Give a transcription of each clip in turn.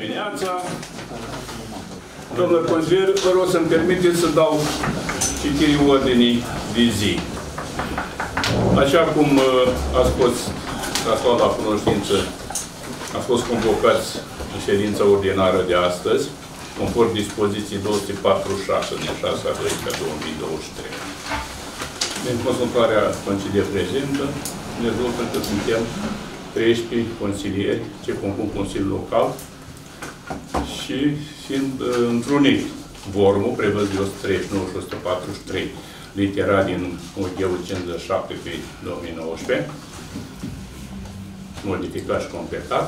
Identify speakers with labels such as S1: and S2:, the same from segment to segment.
S1: dimineața. Domnule consilier, vă rog să-mi permiteți să dau citirii ordinii de zi. Așa cum ați fost luat la cunoștință, ați fost convocați în ședința ordinară de astăzi, conform dispoziției 246 din 6/12/2023. Din consultarea Consiliei Prezidentă, rezultă că suntem 13 consilieri ce compun Consiliul Local și fiind întrunit vormul prevăzut 139 și 143 litera din OG-ul 57 pe 2019, modificat și completat,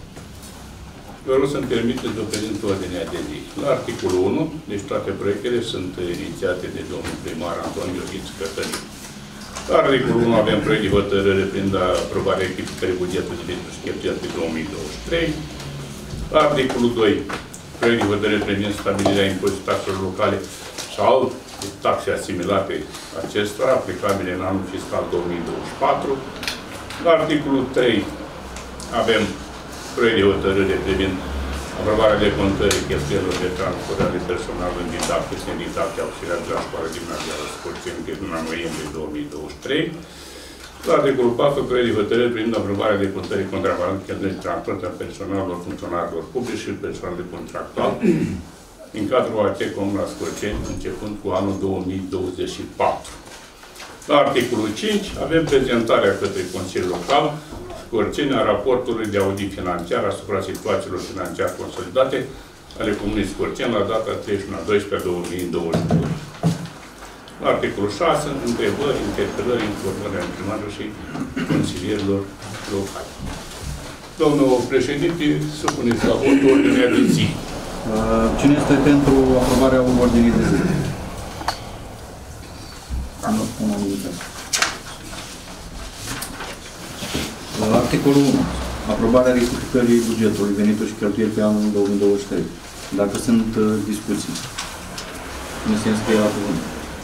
S1: vă rog să-mi permiteți să prezint ordinea de zi. La articolul 1, deci toate proiectele sunt inițiate de domnul primar Anton Gheorghiță Cătălin. La articolul 1 avem proiect de hotărâre prin aprobarea echipării bugetului de venituri și cheltuieli pe 2023. La articolul 2, proiect de hotărâre privind stabilirea impozitului taxelor locale sau taxe asimilate acestora, aplicabile în anul fiscal 2024. La articolul 3 avem proiect de hotărâre privind aprobarea decontării cheltuielilor de transport ale personalului în didactică și nedidactică auxiliar de la școală gimnazială Scorțeni din luna noiembrie 2023. La articolul 4, proiect de hotărâre privind aprobarea decontării contravalente cheltuielor de transport al personalului funcționarilor publici și personalului contractual în cadrul AT Comuna Scorțeni, începând cu anul 2024. La articolul 5 avem prezentarea către Consiliul Local Scorțeni a raportului de audit financiar asupra situațiilor financiare consolidate ale Comunei Scorțeni la data 31/12/2022. La articolul 6, întrebări, interpelări, informări ale primarilor și consilierilor locali. Domnul președinte, supuneți la vot ordinea de zi.
S2: Cine este pentru aprobarea ordinii de zi? Articolul 1. Aprobarea rectificării bugetului, venituri și cheltuieli pe anul 2023. Dacă sunt discuții, cine se înscrie la cuvânt?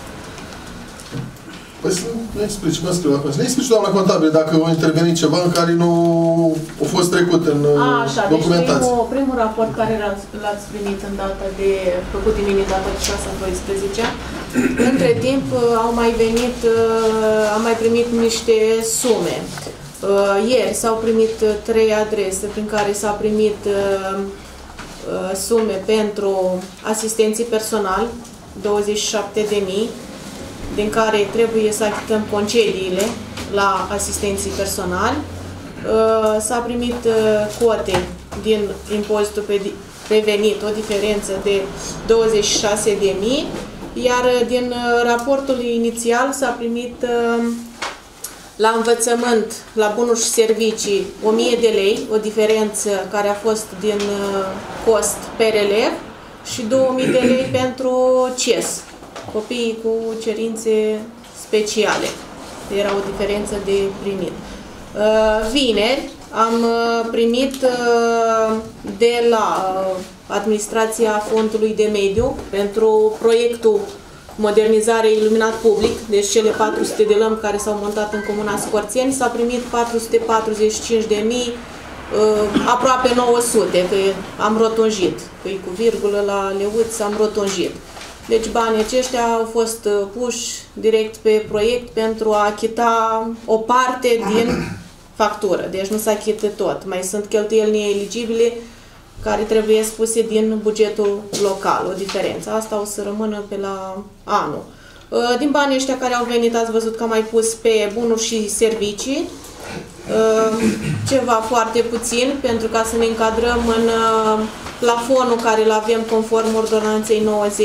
S3: Păi să ne explici, mă scriu acolo. Să ne explici, doamna contabil, dacă au intervenit ceva în care nu a fost trecut în documentație.
S4: Deci primul raport care l-ați primit în data de, făcut din mine data de 6/12. Între timp au mai venit, am mai primit niște sume. Ieri s-au primit 3 adrese prin care s-a primit sume pentru asistenții personali, 27.000, din care trebuie să achităm concediile la asistenții personali. S-a primit cote din impozitul pe venit, o diferență de 26.000, iar din raportul inițial s-a primit la învățământ, la bunuri și servicii, 1000 de lei, o diferență care a fost din cost per elev, și 2000 de lei pentru CES, copiii cu cerințe speciale. Era o diferență de primit. Vineri am primit de la Administrația Fondului de Mediu pentru proiectul modernizare iluminat public, deci cele 400 de lămpi care s-au montat în Comuna Scorțeni, s-a primit 445.000, aproape 900, că am rotunjit, că cu virgulă la leuți am rotunjit. Deci banii aceștia au fost puși direct pe proiect pentru a achita o parte din factură, deci nu s-a achitat tot. Mai sunt cheltuieli neeligibile care trebuie spuse din bugetul local, o diferență. Asta o să rămână pe la anul. Din banii ăștia care au venit, ați văzut că am mai pus pe bunuri și servicii, ceva foarte puțin, pentru ca să ne încadrăm în plafonul care îl avem conform ordonanței 90.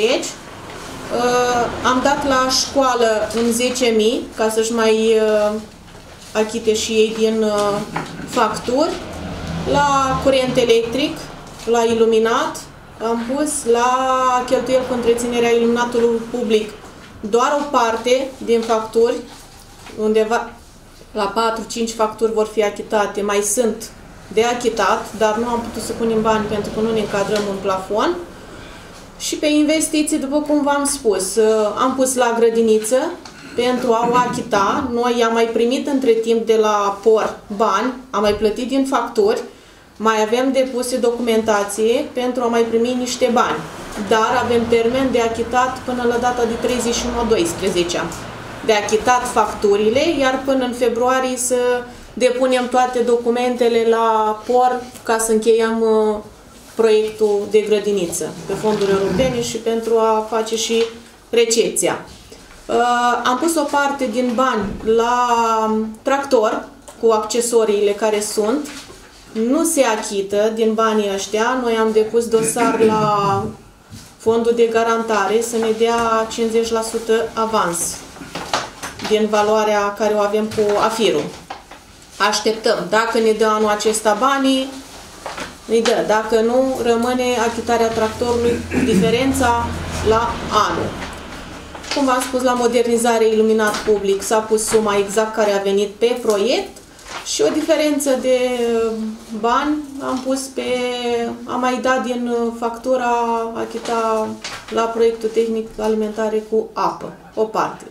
S4: Am dat la școală în 10.000, ca să-și mai achite și ei din facturi. La curent electric, la iluminat, am pus la cheltuieli cu întreținerea iluminatului public doar o parte din facturi, undeva la 4-5 facturi vor fi achitate, mai sunt de achitat, dar nu am putut să punem bani pentru că nu ne încadrăm în plafon. Și pe investiții, după cum v-am spus, am pus la grădiniță pentru a o achita. Noi am mai primit între timp de la POR bani, am mai plătit din facturi. Mai avem depuse documentație pentru a mai primi niște bani, dar avem termen de achitat până la data de 31/12 de achitat facturile, iar până în februarie să depunem toate documentele la POR ca să încheiem proiectul de grădiniță pe fonduri europene și pentru a face și recepția. Am pus o parte din bani la tractor cu accesoriile care sunt. Nu se achită din banii ăștia. Noi am depus dosar la fondul de garantare să ne dea 50% avans din valoarea care o avem cu AFIR-ul. Așteptăm. Dacă ne dă anul acesta banii, îi dă. Dacă nu, rămâne achitarea tractorului, diferența la anul. Cum v-am spus, la modernizare iluminat public s-a pus suma exact care a venit pe proiect și o diferență de bani am mai dat din factura achita la proiectul tehnic alimentare cu apă. O parte.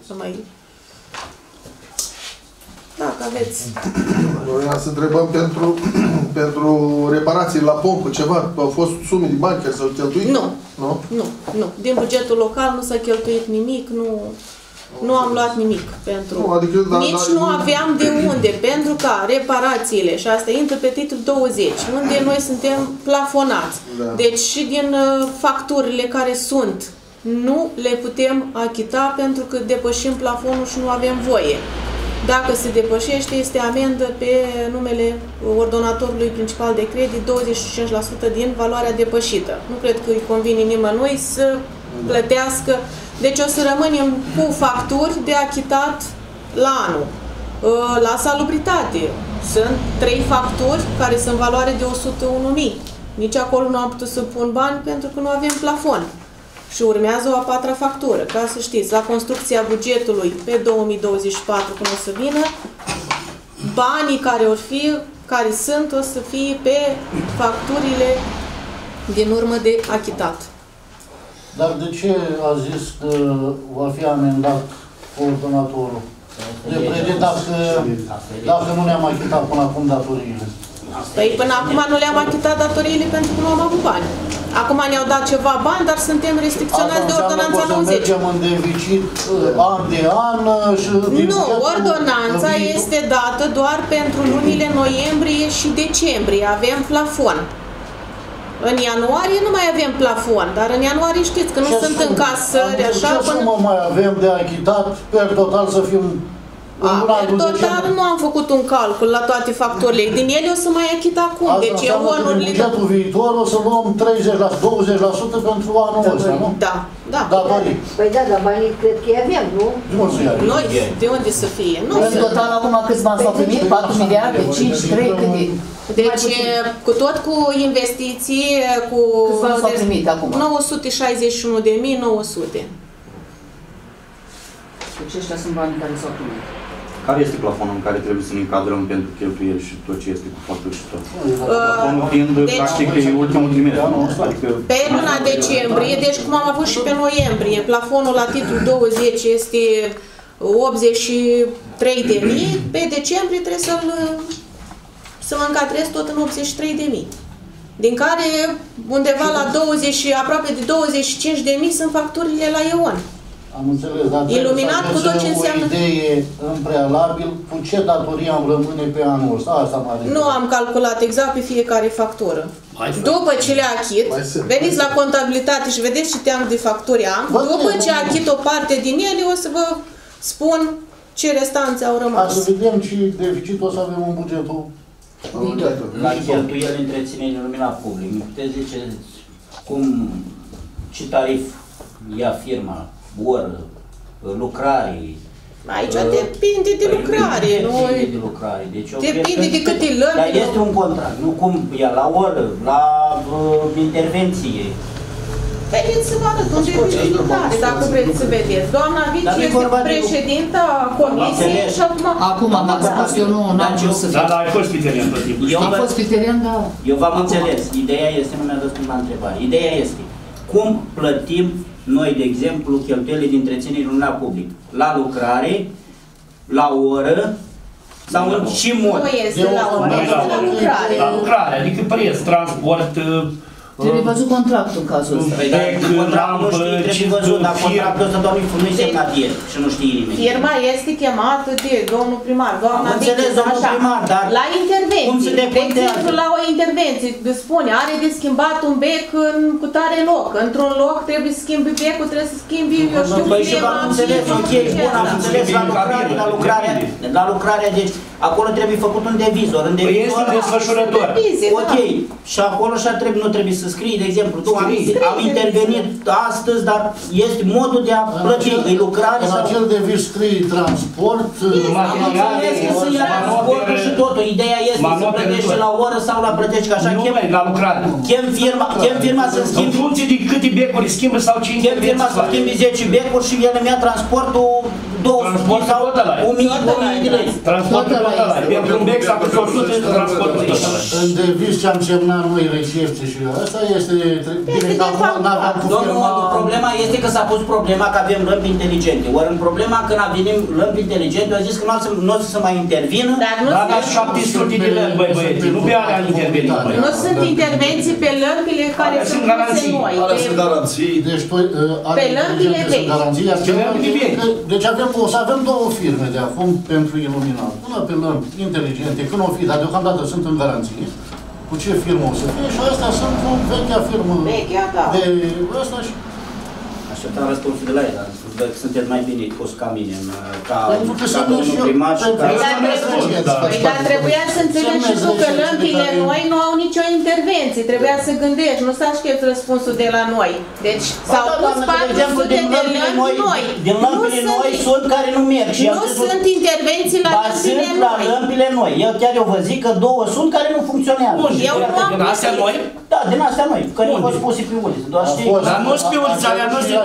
S4: Dacă aveți.
S3: Noi să întrebăm pentru reparații la pompă, ceva. Au fost sume de bani care s-au cheltuit?
S4: Nu. Nu. Din bugetul local nu s-a cheltuit nimic, nu am luat nimic pentru... Nici nu aveam de unde, pentru că reparațiile, și asta intră pe titlul 20, unde noi suntem plafonați. Da. Deci și din facturile care sunt, nu le putem achita pentru că depășim plafonul și nu avem voie. Dacă se depășește, este amendă pe numele ordonatorului principal de credit, 25% din valoarea depășită. Nu cred că îi convine nimănui să plătească. Deci o să rămânem cu facturi de achitat la anul. La salubritate sunt 3 facturi care sunt în valoare de 101.000. Nici acolo nu am putut să pun bani pentru că nu avem plafon. Și urmează o a 4-a factură, ca să știți, la construcția bugetului pe 2024, cum o să vină, banii care sunt, o să fie pe facturile din urmă de achitat.
S5: Dar de ce a zis că va fi amendat coordonatorul de credit dacă nu ne-am achitat până acum datoriile?
S4: Păi până acum nu le-am achitat datoriile pentru că nu am avut bani. Acum ne-au dat ceva bani, dar suntem restricționați de ordonanța 90.
S5: Să mergem în deficit an de an și...
S4: Nu, ordonanța este dată doar pentru lunile noiembrie și decembrie. Avem plafon. În ianuarie nu mai avem plafon, dar în ianuarie știți că nu sunt încasări, așa...
S5: Ce sumă mai avem de achitat per total să fim...
S4: Per total nu am făcut un calcul la toate facturile. Din ele o să mai achit acum.
S5: Asta
S4: deci
S5: înseamnă că din bugetul viitor o să luăm 30%, 20% pentru anul ăsta, nu?
S4: Da.
S6: Păi da, dar banii cred că avem, nu?
S4: Noi? De unde să fie?
S7: În total acum câți bani s-au primit? 4 miliarde? 5, 3? Cât e?
S4: Deci, tot cu investiții, cu...
S7: Câți bani s-au primit acum?
S4: 961.900.
S7: Deci ăștia sunt banii care s-au primit.
S2: Care este plafonul în care trebuie să ne încadrăm pentru cheltuieli și tot ce este cu facturi și tot? Plafonul fiind, practic, ultimul trimestru, nu? Adică...
S4: Pe luna decembrie, deci cum am avut și pe noiembrie, plafonul la titlul 20 este 83.000, pe decembrie trebuie să mă încadrez tot în 83.000. Din care undeva la 20, aproape de 25.000 sunt facturile la EON.
S5: Am înțeles, dar
S4: iluminat cu tot ce înseamnă...
S5: o idee în prealabil cu ce datorie am rămâne pe anul ăsta. Asta
S4: nu am calculat exact pe fiecare factură. După ce le achit, veniți la contabilitate și vedeți ce team de facturi am, după ce achit o parte din ele, o să vă spun ce restanțe au rămas.
S5: Ca să vedem ce deficit o să avem în bugetul.
S8: La cheltuieli întreținere iluminat public, mi puteți zice ce tarif ia firma? Oră, lucrare.
S4: Aici depinde de lucrare.
S8: Depinde de lucrare. Deci
S4: depinde de câte lări.
S8: Dar este un contract. Nu cum ia la oră, la intervenție.
S4: Vedeți să vă arăt unde e lucrare, dacă vreți să vedeți. Doamna Vici este președinta comisiei și acum...
S7: Acum am spus, eu nu am vrut să fiu.
S9: Da, ai fost criterian tot timpul.
S7: Am fost criterian, da.
S8: Eu v-am înțeles. Ideea este, nu mi-a răspuns la întrebare. Ideea este, cum plătim noi, de exemplu, cheltuielile de întreținere iluminat public? La lucrare, la oră Sau în ce mod?
S4: Nu este la oră, este la lucrare.
S9: La lucrare, adică preț, transport,
S7: Trebuie văzut contractul în cazul ăsta.
S8: Păi dar contractul nu știe, trebuie văzut, dar contractul ăsta doar nu-i semnat el și nu știe nimeni.
S4: Firma este chemată de domnul primar, doamna
S8: înțeles, domnul primar, dar
S4: la intervenție.
S8: cum se decontează?
S4: De exemplu, la o intervenție, spune, are de schimbat un bec cu tare loc. Într-un loc trebuie să schimbi becul, trebuie să schimbi, eu știu,
S8: păi și am înțeles, ok, bun, am înțeles la lucrare, deci acolo trebuie făcut un devizor. În devizor
S9: este un desfășurător.
S8: Ok, și acolo nu trebuie să scrii, de exemplu, tu am intervenit astăzi, dar este modul de a plăti, e lucrare
S5: sau... În acel deviz scrie transport,
S8: materiale, să ia transportul și totul. Ideea este să plătești la oră sau la plătești, că așa
S9: la lucrare.
S8: Chem firma să schimbi...
S9: În funcție de câte becuri schimbă sau ce
S8: chem firma să schimbi 10 becuri și el îmi ia transportul 200 sau 1000 de lei.
S9: Transportul tot ăla. Pentru un bec s-a pus 100 de transportul tot ăla.
S5: În deviz ce am semnat noi recepție și asta este... Bine, că acum n-aveam cu firma...
S8: Problema este că s-a pus problema că avem lămpi inteligente. Ori în problema când avem lămpi inteligente, eu zis că nu o să mai intervină.
S4: Dar nu
S9: sunt 700 de lămpi, băieți, nu pe alea intervenit.
S4: Nu sunt intervenții pe lămpile care sunt puse noi.
S3: Alea sunt garanții.
S5: Deci,
S4: pe lămpile vechi.
S5: Deci o să avem două firme de acum pentru iluminat. Una pe lămpi inteligente, când o fi, dar deocamdată sunt în garanție. Cu ce firmă o să fie și astea sunt cu vechea firmă.
S4: Vechea, da.
S5: De ăsta și...
S8: Așteptam răspunsul de la el, dar sunteți mai bine pus ca mine, ca domnul primar și ca...
S4: Păi dar trebuia să înțelegi și tu că lămpile noi nu au nicio intervenție. Trebuia să gândești, nu să aștepți răspunsul de la noi. Deci s-au pus 400 de lămpi noi.
S8: Din lămpile noi sunt care nu merg.
S4: Nu sunt intervenții la lămpile noi.
S8: la lămpile noi. Eu chiar vă zic că două sunt care nu funcționează.
S9: Din astea noi?
S8: Da, din astea noi, care au fost puse pe uliță.
S9: Dar nu sunt pe uliță, alea nu sunt...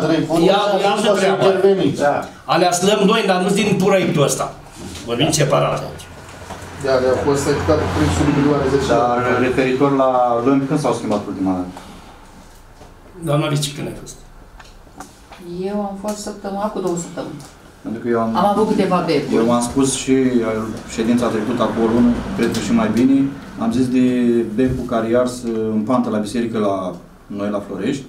S9: Alea slăm noi, dar nu din proiectul ăsta. Vorbim separat aici.
S3: Da, a fost executat prin sub milioane 10.
S2: Dar referitor la lămpi, când s-au schimbat ultima dată?
S9: Doamna Vici, când ai fost?
S7: Eu am fost cu 2 săptămâni.
S2: Pentru că eu
S7: am avut câteva becuri.
S2: Eu am spus și ședința trecută acolo o lună, cred că și mai bine, am zis de becul care i-a ars în pantă la biserică la noi la Florești.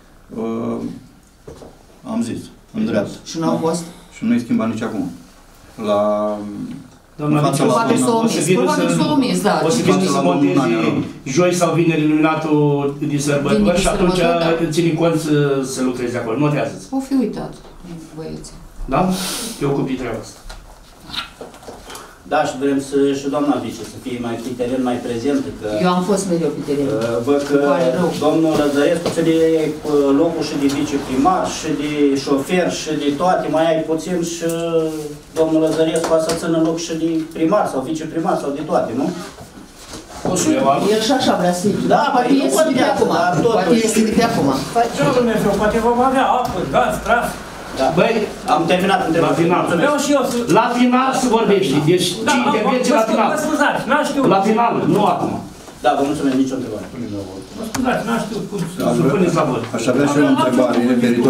S2: Am zis, în dreapta.
S7: Și nu au fost?
S2: Și nu-i schimbat nici acum. La...
S9: Doamna Vici,
S7: probabil s-o omis, da.
S9: O să vină să montezi joi sau vineri iluminatul din sărbători și atunci ține cont să lucrezi acolo. Notează-ți.
S7: O fi uitat, băieții.
S9: Da? Te ocupi treaba asta.
S8: Da, și vrem și doamna Vice să fie mai pe teren, mai prezentă. Că,
S7: eu am fost mereu pe teren.
S8: Văd că domnul Răzărescu ți de locul și de viceprimar, și de șofer, și de toate, mai ai puțin și domnul Răzărescu a să țină loc și de primar sau viceprimar sau de toate, nu?
S7: El și așa vrea să fie.
S8: Da,
S7: poate este de pe acum. Poate este de pe acum.
S10: Ce Dumnezeu, poate vom avea apă, gaz, tras.
S8: Da. Băi, am terminat întrebarea.
S10: Vreau și eu să...
S9: La final se vorbește, deci ce intervenție la final?
S10: Mă scuzați, n-am știut.
S9: La final, nu acum.
S8: Da, vă mulțumesc, nicio întrebare.
S10: Mă scuzați, n-am știut cum să
S9: puneți la vot.
S2: Aș avea și eu o întrebare referitor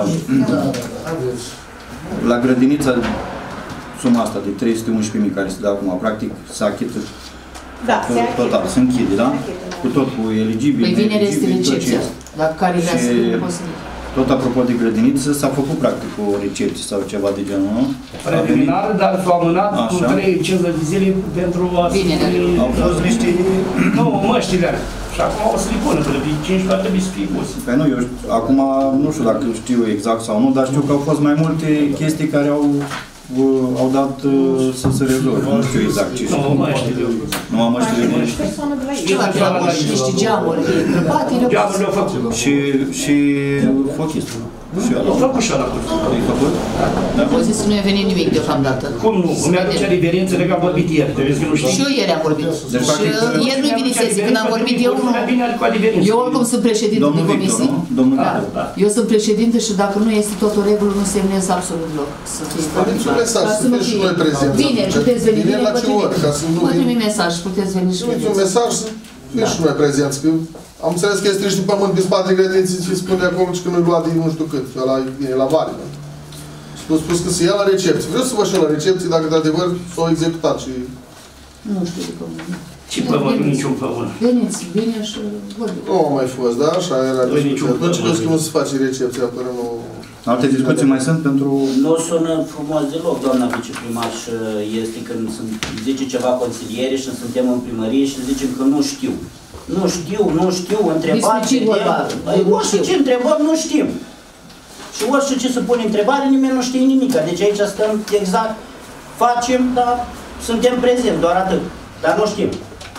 S2: la grădinița, suma asta de 311.000 care se dă acum, practic se achită total, se închide, da? Cu tot, cu eligibil,
S7: păi vineri este recepția, dacă care vrea să fie posibil.
S2: Tot apropo de grădiniță, s-a făcut practic o recepție sau ceva de genul, nu?
S9: Preliminar, dar s-au amânat cu 3-50 de zile pentru a...
S7: Bine,
S2: au fost niște...
S9: Nu, măștile alea. Și acum o să le pună, până pe 15 ar trebui să fie pus.
S2: Păi nu, eu acum nu știu dacă știu exact sau nu, dar știu că au fost mai multe chestii care au dat să se rezolve. Nu știu exact ce știu.
S9: Nu, măștile.
S2: Nu am măștile.
S7: Niște geamuri,
S9: geamurile au făcut.
S2: Și fochistul.
S9: Au făcut și ăla.
S2: Ai făcut?
S7: Au zis că nu i-a venit nimic deocamdată.
S9: Cum nu? Îmi aduce referință de că am vorbit ieri. Trebuie să nu știi.
S7: Și eu ieri am vorbit. Și ieri nu-i vinisezi. Când am vorbit eu, eu oricum sunt președinte de comisie. Eu sunt președinte și dacă nu este tot o regulă, nu semnez absolut loc. Să fie
S3: să fie și noi prezenți.
S7: Bine, puteți veni.
S3: Vineri la ce oră?
S7: Vă trimit mesaj, puteți veni și vedeți.
S3: Un mesaj să fie și noi prezenți. Am înțeles că este niște pământ din spatele grădiniței și spune acolo că nu-i luat de nu știu cât, ăla e la vale. S-a spus că se ia la recepție. Vreau să vă și la recepție dacă de adevăr s-au executat și...
S7: Nu știu de pământ.
S9: Ce pământ? Niciun pământ.
S7: Veniți, bine și vorbim.
S3: Nu a mai fost, da? Așa era discuția. Atunci că nu se face recepția până nu...
S2: Alte discuții mai sunt pentru...
S8: Nu sună frumos deloc, doamna viceprimar, și este când zice ceva consiliere și suntem în primărie și zicem că nu știu. Nu știu, întrebați. Orice ce întrebăm, nu știm. Și orice ce se pune întrebare, nimeni nu știe nimic. Deci aici stăm exact, facem, dar suntem prezenți, doar atât. Dar nu știm.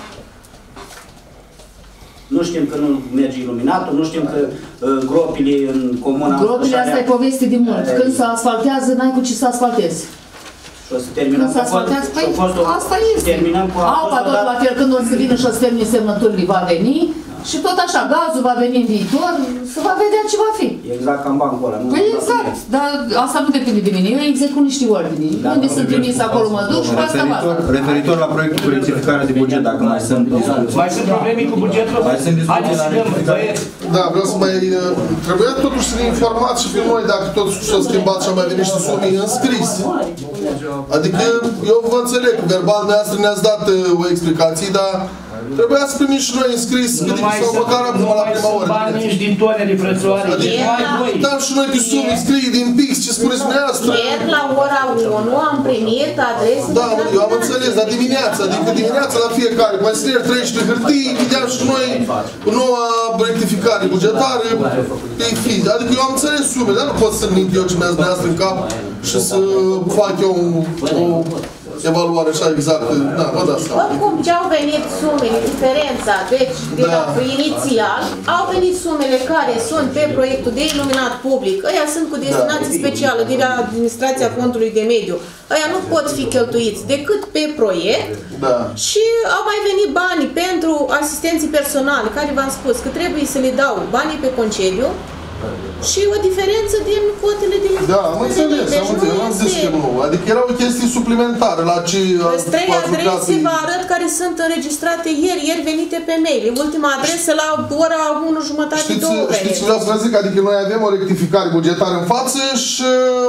S8: Nu știm că nu merge iluminatul, nu știm că gropile în comuna...
S7: Gropile, asta e poveste de mult. Când se asfaltează, n-ai cu ce să asfaltezi.
S8: Și o să terminăm cu
S7: asta este.
S8: Terminăm cu
S7: apa tot la fel, când o să vină și o să termine semnăturile, va veni. Și tot așa, gazul va veni în viitor, se va vedea ce va fi.
S8: Exact ca în bancul ăla.
S7: Păi exact, dar asta nu depinde de mine. Eu execut niște ordini. Unde sunt trimis acolo mă duc și asta va.
S2: Referitor la proiectul cu rectificarea de buget, dacă mai sunt discuții.
S9: Mai sunt probleme cu bugetul?
S2: Mai sunt discuții la rectificare?
S3: Da, vreau să mai... Trebuia totuși să ne informați și pe noi dacă totuși s-au schimbat și au mai venit niște sume în scris. Adică eu vă înțeleg, verbal ne-ați dat o explicație, dar trebuia să primim și noi înscris cât sau măcar acum la prima oră.
S9: Nu mai sunt bani nici din tonele frățoare.
S3: Dăm și noi pe sume, scrie din pix, ce spuneți dumneavoastră.
S4: Ieri la ora 1 am primit adrese.
S3: Da, eu am înțeles, dar dimineața, adică dimineața la fiecare, mai să ne trăiești pe hârtii, vedeam și noi noua rectificare bugetară pe fizic. Adică eu am înțeles sume, dar nu pot să mint eu ce mi-ați dumneavoastră în cap și să fac eu o evaluare așa exactă. Da, vă dați seama.
S4: Oricum, ce au venit sumele, diferența, deci, de la inițial, au venit sumele care sunt pe proiectul de iluminat public. Ăia sunt cu destinație specială de la Administrația Fondului de Mediu. Ăia nu pot fi cheltuiți decât pe proiect.
S3: Da.
S4: Și au mai venit banii pentru asistenții personali, care v-am spus că trebuie să le dau banii pe concediu. Și o diferență din cotele de...
S3: Da, am înțeles, am zis că nu. Adică era o chestie suplimentară la ce...
S4: Sunt 3 adrese, vă arăt, care sunt înregistrate ieri venite pe mail. Ultima adresă la ora 1:30, 2.
S3: Știți ce vreau să vă zic? Adică noi avem o rectificare bugetară în față și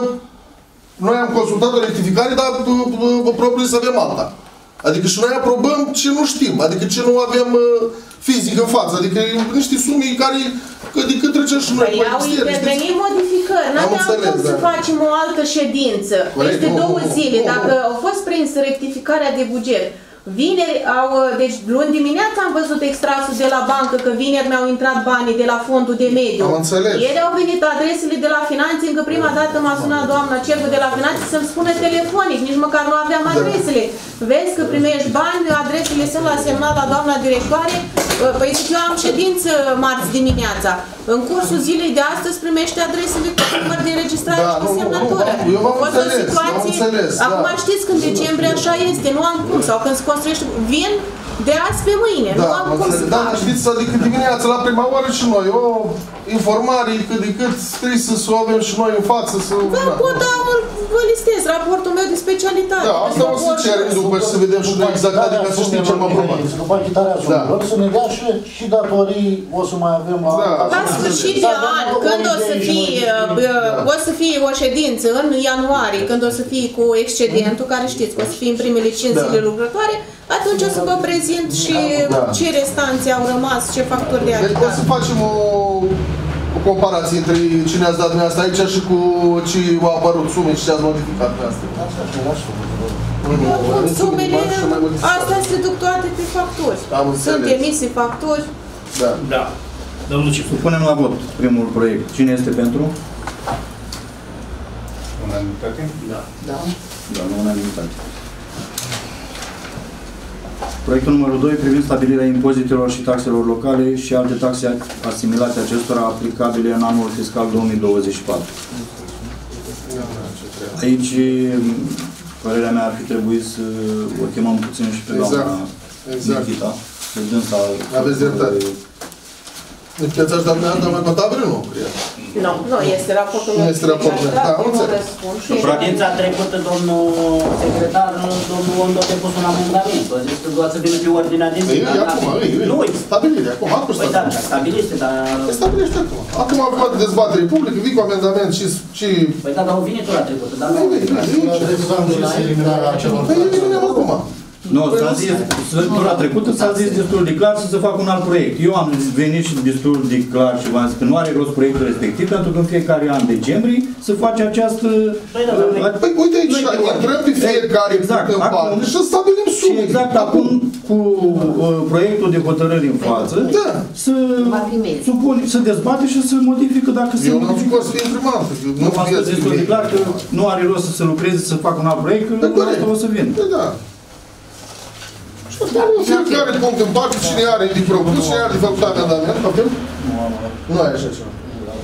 S3: noi am consultat o rectificare, dar probabil să avem alta. Adică și noi aprobăm ce nu știm, adică ce nu avem fizic în față, adică niște sume care adică trecem și noi.
S4: Păi au intervenit modificări, n-aveam cum să facem o altă ședință, peste 2 zile, dacă au fost prinsă rectificarea de buget. Vineri deci luni dimineața am văzut extrasul de la bancă că vineri mi-au intrat banii de la fondul de mediu.
S3: Am înțeles.
S4: Ieri au venit adresele de la finanțe, încă prima dată m-a sunat doamna Cercu de la finanțe să-mi spună telefonic, nici măcar nu aveam adresele. Vezi că primești bani, adresele sunt la semnat la doamna directoare. Păi zic, eu am ședință marți dimineața. În cursul zilei de astăzi primește adresele cu număr de înregistrare și cu semnătură.
S3: Eu m-am înțeles,
S4: acum știți că în decembrie așa este, nu am cum. Sau când se construiește, vin de azi pe mâine, nu am cum să fac.
S3: Da, știți, adică dimineața la prima oră și noi, o informare cât de cât scrisă să o avem și noi în față.
S4: Vă pot da, vă listez raportul meu de specialitate.
S3: Da, asta o să cerem după și să vedem și noi exact, adică să știm ce am aprobat.
S5: După achitarea sumelor, să ne dea și datorii o să mai avem
S4: la sfârșit de an, când o să fie o ședință în ianuarie, când o să fie cu excedentul, care știți că o să fie în primele 5 zile lucrătoare, atunci o să vă prezint și ce restanțe au rămas, ce factori de achitat.
S3: Deci o să facem o comparație între cine ați dat dumneavoastră aici și cu ce au apărut sume și ce ați modificat dumneavoastră.
S4: Sumele, astea se duc toate pe facturi. Sunt emise facturi.
S3: Da.
S9: Domnul Cifu.
S2: Punem la vot primul proiect. Cine este pentru?
S1: Unanimitate?
S2: Da. Da, unanimitate. Proiectul numărul 2 privind stabilirea impozitelor și taxelor locale și alte taxe asimilate acestora aplicabile în anul fiscal 2024. Aici, părerea mea ar fi trebuit să o chemăm puțin și pe doamna Nikita.
S3: Aveți dreptate. Deci ați dat mai contabil, nu, cred.
S4: Nu este raportul
S3: meu. Nu este raportul meu. Da, înțeleg.
S8: Ședința trecută, domnul secretar, domnul Ondo a depus un amendament. A zis că doar să vină pe ordinea de zi.
S3: E acum, nu, stabilire, acum,
S8: Păi da, stabiliste, dar...
S3: Stabilește acum. Acum am făcut dezbatere publică, vii cu amendament și...
S8: Păi da, dar o vine tura trecută, dar nu...
S3: Păi eliminăm acum.
S2: Nu, s-a zis, tura trecută s-a zis destul de clar să se facă un alt proiect. Eu am venit și destul de clar și v-am zis că nu are rost proiectul respectiv, pentru că în fiecare an decembrie se face această...
S3: Păi uite aici, intrăm pe fiecare în parte și stabilim sume.
S2: Și exact acum, cu proiectul de hotărâri în față, să dezbate și să modifică dacă se
S3: modifică. Eu nu vreau să fie primar.
S2: Nu v-am spus destul de clar că nu are rost să se lucreze, să facă un alt proiect, că asta o să vină.
S3: Da. Fiecare punct în parte, cine are de propus, cine are de făcut amendament, avem? Nu ai așa ceva.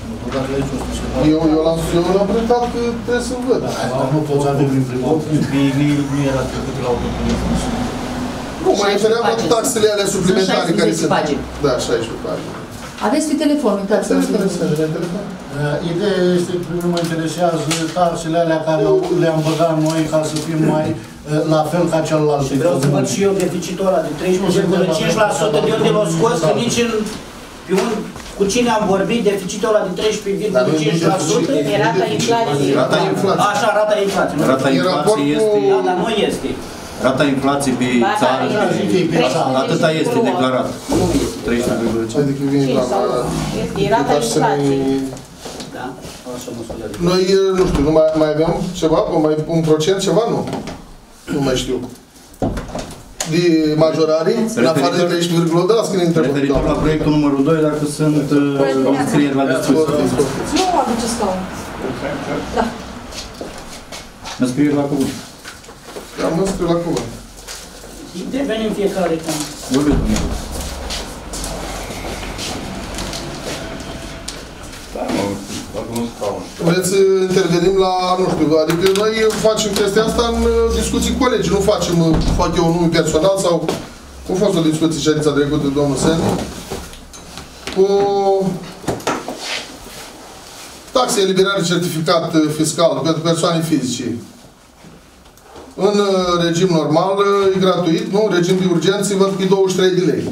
S3: Eu l-am prezentat că trebuie să-l văd.
S5: Nu poți avea prin primul, nu era trecut la autocomunism.
S3: Nu, mai refeream la taxele alea suplimentare care sunt. Da, 16 pagini.
S7: Aveți pe telefon, uitați-vă.
S5: Ideea este, nu mă interesează taxele alea care le-am băgat noi ca să fim mai la fel ca celălalt.
S8: Vreau să văd și eu deficitul ăla de 13,5% de unde l-au scos, că nici în... Cu cine am vorbit, deficitul ăla de 13,5%?
S4: E rata inflației.
S3: Rata inflației.
S8: Așa, rata inflației.
S2: Rata inflației este...
S8: Da, dar nu este.
S2: Rata inflației pe țară, atâta este declarat. 13,5.
S3: Adică vine la...
S4: E rata inflației.
S8: Da, așa mă scuze.
S3: Noi, nu știu, nu mai aveam ceva, un procent, ceva, nu? Nu mai știu. De majorare, în afară de 13,8, da, scrie întrebări.
S2: Referitor la proiectul numărul 2, dacă sunt înscrieri la discuție.
S7: Nu aduceți scaun. Da.
S2: Înscrieri la cuvânt.
S3: Am înscris la cuvânt.
S8: Intervenim fiecare cum.
S2: Vorbiți, domnule.
S3: Vreți să intervenim la, nu știu, adică noi facem chestia asta în discuții cu colegii, nu fac eu un nume personal sau, cum a fost o discuție ședința trecută, domnul Sandy, cu taxe eliberare certificat fiscal pentru persoane fizice. În regim normal e gratuit, nu? În regim de urgență văd că e 23 de lei.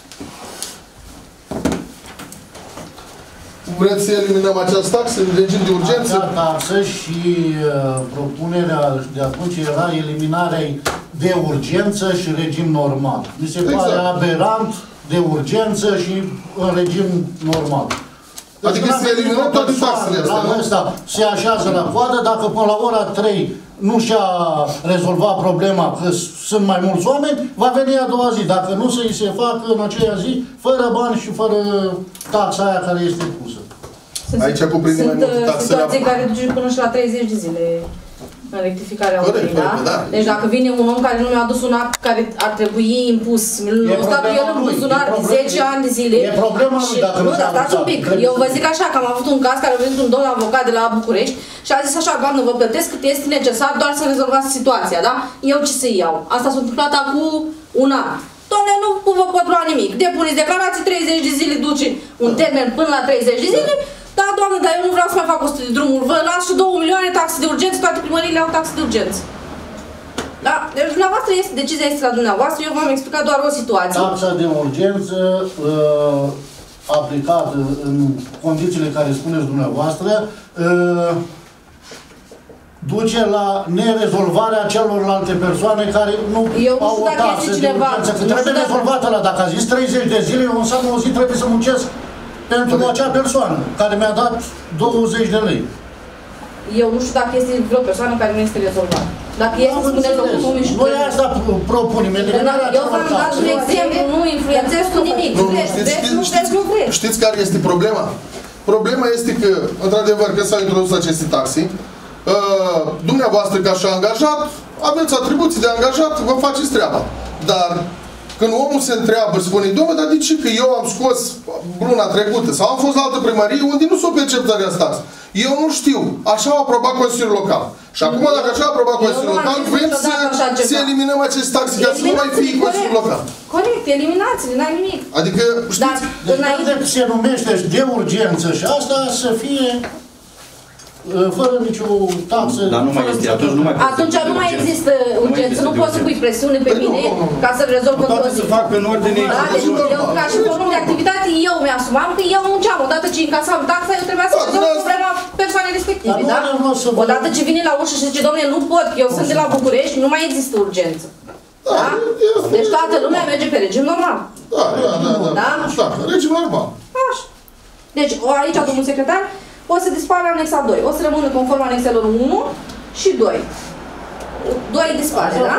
S3: Vreți să eliminăm această taxă în regim de urgență?
S5: Acea taxă și propunerea de atunci era eliminarea de urgență și regim normal. Mi se pare aberant de urgență și în regim normal. Deci
S3: adică se elimină toate taxele astea, nu?
S5: Se așează la coadă, dacă până la ora 3 nu și-a rezolvat problema, că sunt mai mulți oameni, va veni a doua zi. Dacă nu se facă în aceea zi, fără bani și fără taxa aia care este pusă.
S3: Aici cuprinde mai multe taxe.
S11: Sunt situații care duce până și la 30 de zile în rectificarea unui, da? Deci dacă vine un om care nu mi-a adus un act care ar trebui impus, l-a stat el în buzunar de 10 ani de zile.
S5: E problema lui dacă
S11: nu da, stați un pic. Eu vă zic așa, că am avut un caz care a venit un domn avocat de la București și a zis așa, doamnă, vă plătesc cât este necesar doar să rezolvați situația, da? Eu ce să iau? Asta s-a întâmplat acum un an. Doamne, nu vă pot lua nimic. Depuneți declarații, 30 de zile duce un termen până la 30 de zile. Da, doamne, dar eu nu vreau să mai fac 100 de drumuri. Vă las și 2 milioane taxe de urgență, toate primăriile au taxe de urgență. Da? Deci dumneavoastră este, decizia este la dumneavoastră, eu v-am explicat doar o situație.
S5: Taxa de urgență aplicată în condițiile care spuneți dumneavoastră duce la nerezolvarea celorlalte persoane care nu au o taxă de urgență. Că trebuie rezolvată la, dacă a zis 30 de zile, eu înseamnă o zi trebuie să muncesc pentru acea persoană care mi-a dat 20 de lei.
S11: Eu nu știu dacă este vreo persoană care nu este rezolvată. Dacă este, spuneți-o cu nume și
S5: noi asta propunem, eliminarea
S11: eu v-am dat un exemplu, nu influențez cu nimic.
S3: Știți care este problema? Problema este că, într-adevăr, că s-au introdus aceste taxe, dumneavoastră, ca și angajat, aveți atribuții de angajat, vă faceți treaba. Dar Când omul se întreabă, spune, domnule, dar de ce? Că eu am scos luna trecută sau am fost la altă primărie unde nu s-o percep tărea tax. Eu nu știu. Așa a aprobat Consiliul Local. Și acum, dacă așa a aprobat Consiliul Local, vrem să eliminăm aceste taxe ca să nu mai fie Consiliul Local.
S11: Corect, eliminați-le, n-ai nimic.
S3: Adică, știți?
S5: Dar se numește de urgență și asta să fie fără nicio taxă.
S2: Dar nu mai este, atunci nu mai poți.
S11: Atunci nu mai există urgență, nu poți să pui presiune pe mine ca să rezolv într-o zi.
S2: Toate să fac în ordine.
S11: Da, deci eu ca și volum de activitate eu mi-asumam că eu munceam. Odată ce încasam taxa, eu trebuia să rezolv problema persoanei respective, da? Odată ce vine la ușă și zice, domnule, nu pot, eu sunt de la București, nu mai există urgență. Da? Deci toată lumea merge pe regim normal.
S3: Da, regim normal.
S11: Așa. Deci aici, domnul secretar, o să dispară anexa 2. O să rămână conform anexelor 1 și 2. 2 dispare, da?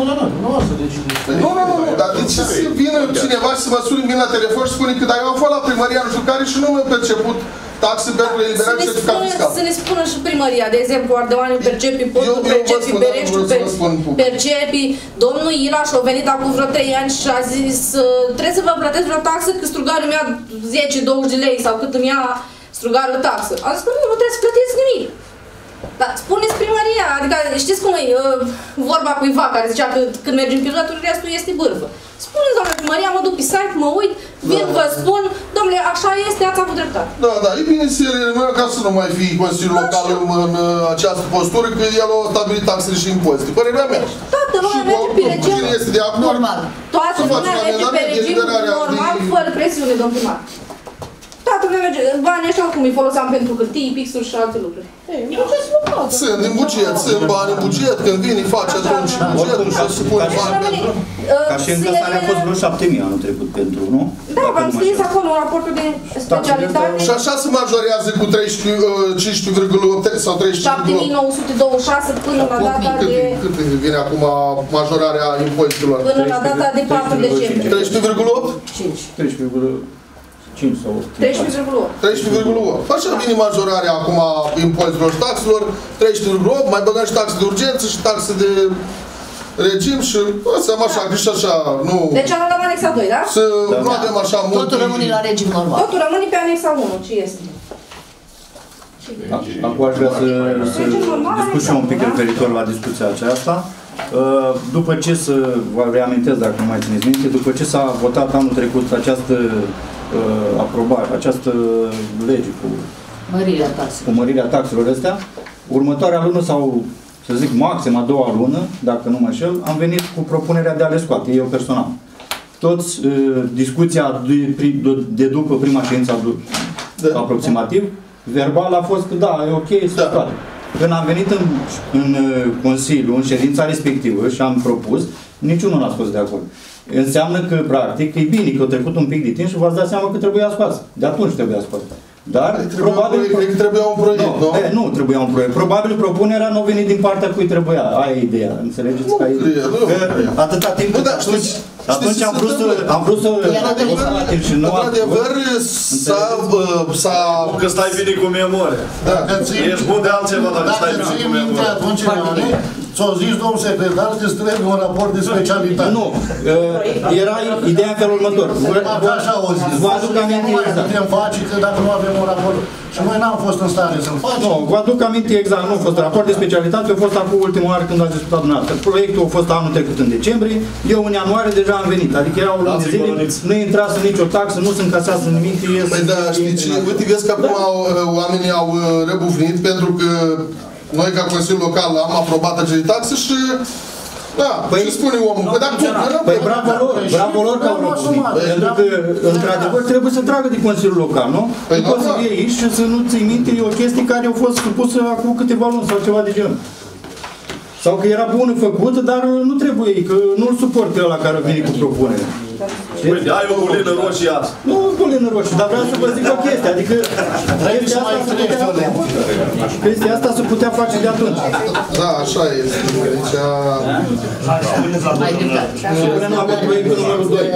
S3: Nu, dar de ce să vină cineva și să mă suni la telefon și spune că dacă eu am fost la primăria nu știu care și nu mi-a perceput taxe pentru eliberare certificat fiscal.
S11: Să ne spună și primăria, de exemplu, Ardeoaniu, Percepi, Portul, Percepi, Bereștiu, Percepi, domnul Ilaș a venit acum vreo 3 ani și a zis trebuie să vă plătesc vreo taxă că strugarul mi-a 10-20 de lei sau cât îmi ia strugarul taxă. Am zis că nu trebuie să plătiți nimic. Dar spuneți primăria, adică știți cum e vorba cuiva care zicea că când mergi în piloturi, restul este bârfă. Spuneți, doamne, primăria, mă duc pe site, mă uit, vin, vă spun, domnule, așa este, ați avut dreptate.
S3: Da, e bine să eliminăm ca să nu mai fie Consiliul Local în această postură, că el a stabilit taxele și impozite. Părerea mea.
S11: Toată lumea merge pe regim
S3: normal.
S11: Toată lumea merge pe regim normal, fără presiune, domn primar. Toată lumea merge. Banii ăștia cum îi foloseam pentru hârtii, pixuri și alte lucruri.
S3: Sunt din buget, sunt bani în buget, când vine, face atunci bugetul și se pune bani pentru...
S2: Ca și încasarea a fost vreo 7.000 anul trecut pentru, nu?
S11: Da, v-am scris acolo raportul de specialitate.
S3: Și așa se majorează cu 15,8 sau
S11: 7.926 până la data de...
S3: Cât vine acum majorarea impozitelor?
S11: Până la data de 4 decembrie.
S3: 13,8?
S2: 5 sau
S3: 13,8. Așa vine majorarea acum impozitelor și taxelor, 13,8, mai băgăm și taxe de urgență și taxe de regim și lăsăm așa, că și așa, nu...
S11: Deci anulăm anexa 2, da?
S3: Să nu avem așa mult...
S7: Totul rămâne la regim normal.
S11: Totul rămâne pe anexa 1, ce este?
S2: Acum aș vrea să discut și eu un pic referitor la discuția aceasta. După ce vă reamintesc, dacă nu mai țineți minte, după ce s-a votat anul trecut această lege cu mărirea taxelor astea, următoarea lună sau, să zic, maxim a doua lună, dacă nu mă înșel, am venit cu propunerea de a le scoate, eu personal. Toți, discuția de după prima ședință aproximativ, verbal a fost că da, e ok, să scoate. Când am venit în Consiliu, în ședința respectivă și am propus, niciunul n-a fost de acord. Înseamnă că, practic, e bine că a trecut un pic de timp și v-ați dat seama că trebuia scoasă. De atunci trebuia scoasă. Dar, probabil...
S3: Trebuia un proiect, nu?
S2: Nu trebuia un proiect. Probabil propunerea nu a venit din partea cui trebuia. Aia e ideea. Înțelegeți? Atâta timp cât atunci am vrut să scoatem și nu...
S3: Într-adevăr, s-a...
S12: Că stai bine cu memoria. Ești bun de altceva, dar stai bine cu memoria.
S5: Atunci, ți-o zis, domnul secretar, că îți trebuie un raport de specialitate.
S2: Nu. Era ideea în felul următor.
S5: Așa o zis.
S2: Vă aduc aminte exact.
S5: Putem face că dacă nu avem un raport și noi n-am fost în stare să-l facem.
S2: Nu, vă aduc aminte exact. Nu a fost raport de specialitate, a fost acum ultima oară când ați discutat dumneavoastră. Proiectul a fost anul trecut în decembrie, eu în ianuarie deja am venit. Adică era o lună de zile, nu intrase nicio taxă, nu se încasează nimic.
S3: Păi da, știți, uite, vezi că acum oamenii au răbufnit pentru că noi, ca Consiliul Local, am aprobat acele taxe și... Da, ce spune omul?
S2: Păi bravo lor că au răbufnit. Pentru că, într-adevăr, trebuie să tragă de Consiliul Local, nu? Nu poți să vii aici și să nu ții minte o chestie care a fost supusă acum câteva luni sau ceva de genul. Sau că era bună făcută, dar nu trebuie, că nu-l suport pe ăla care vine cu propunerea.
S12: Uite, ai o bulină roșie azi.
S2: Nu o bulină roșie, dar vreau să vă zic o chestie, adică chestia asta se putea face de atunci.
S3: Da, așa este.
S2: Supunem la vot proiectul numărul 2.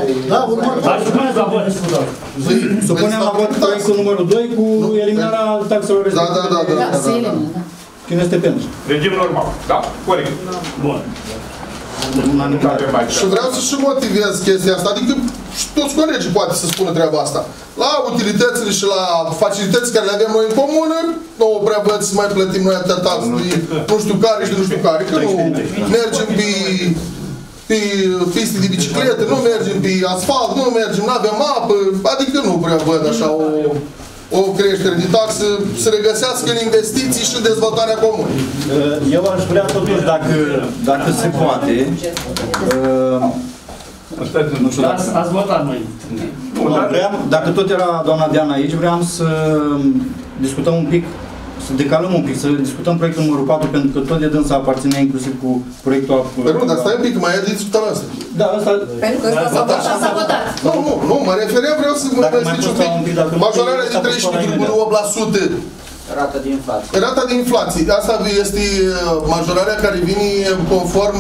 S2: Supunem la vot proiectul numărul 2 cu eliminarea taxelor respective.
S3: Da.
S2: Cine este pentru?
S1: Regim normal. Da, corect.
S9: Bun.
S3: Și vreau să și motivez chestia asta, adică și toți colegii poate să spună treaba asta. La utilitățile și la facilități care le avem noi în comună, nu prea văd să mai plătim noi atâta taxe de nu știu care și de nu știu care, că nu mergem pe piste de biciclete, nu mergem pe asfalt, nu mergem, nu avem apă, adică nu prea văd așa o creștere de taxă să regăsească în investiții și dezvoltarea comunei.
S2: Eu aș vrea totuși, dacă se poate,
S9: nu știu dacă... Ați votat noi.
S2: Dacă tot era doamna Diana aici, vreau să discutăm un pic, să decalăm un pic, să discutăm proiectul numărul 4, pentru că tot de dânsa aparține inclusiv cu proiectul...
S3: Păi nu, dar stai un pic, mai e de discutat asta.
S2: Da, asta...
S11: Pentru că ăsta s-a votat.
S3: Nu, mă refeream, vreau să mă explici un pic. Majorarea de 13,8%.
S8: Rata de inflație.
S3: Rata de inflație. Asta este majorarea care vine conform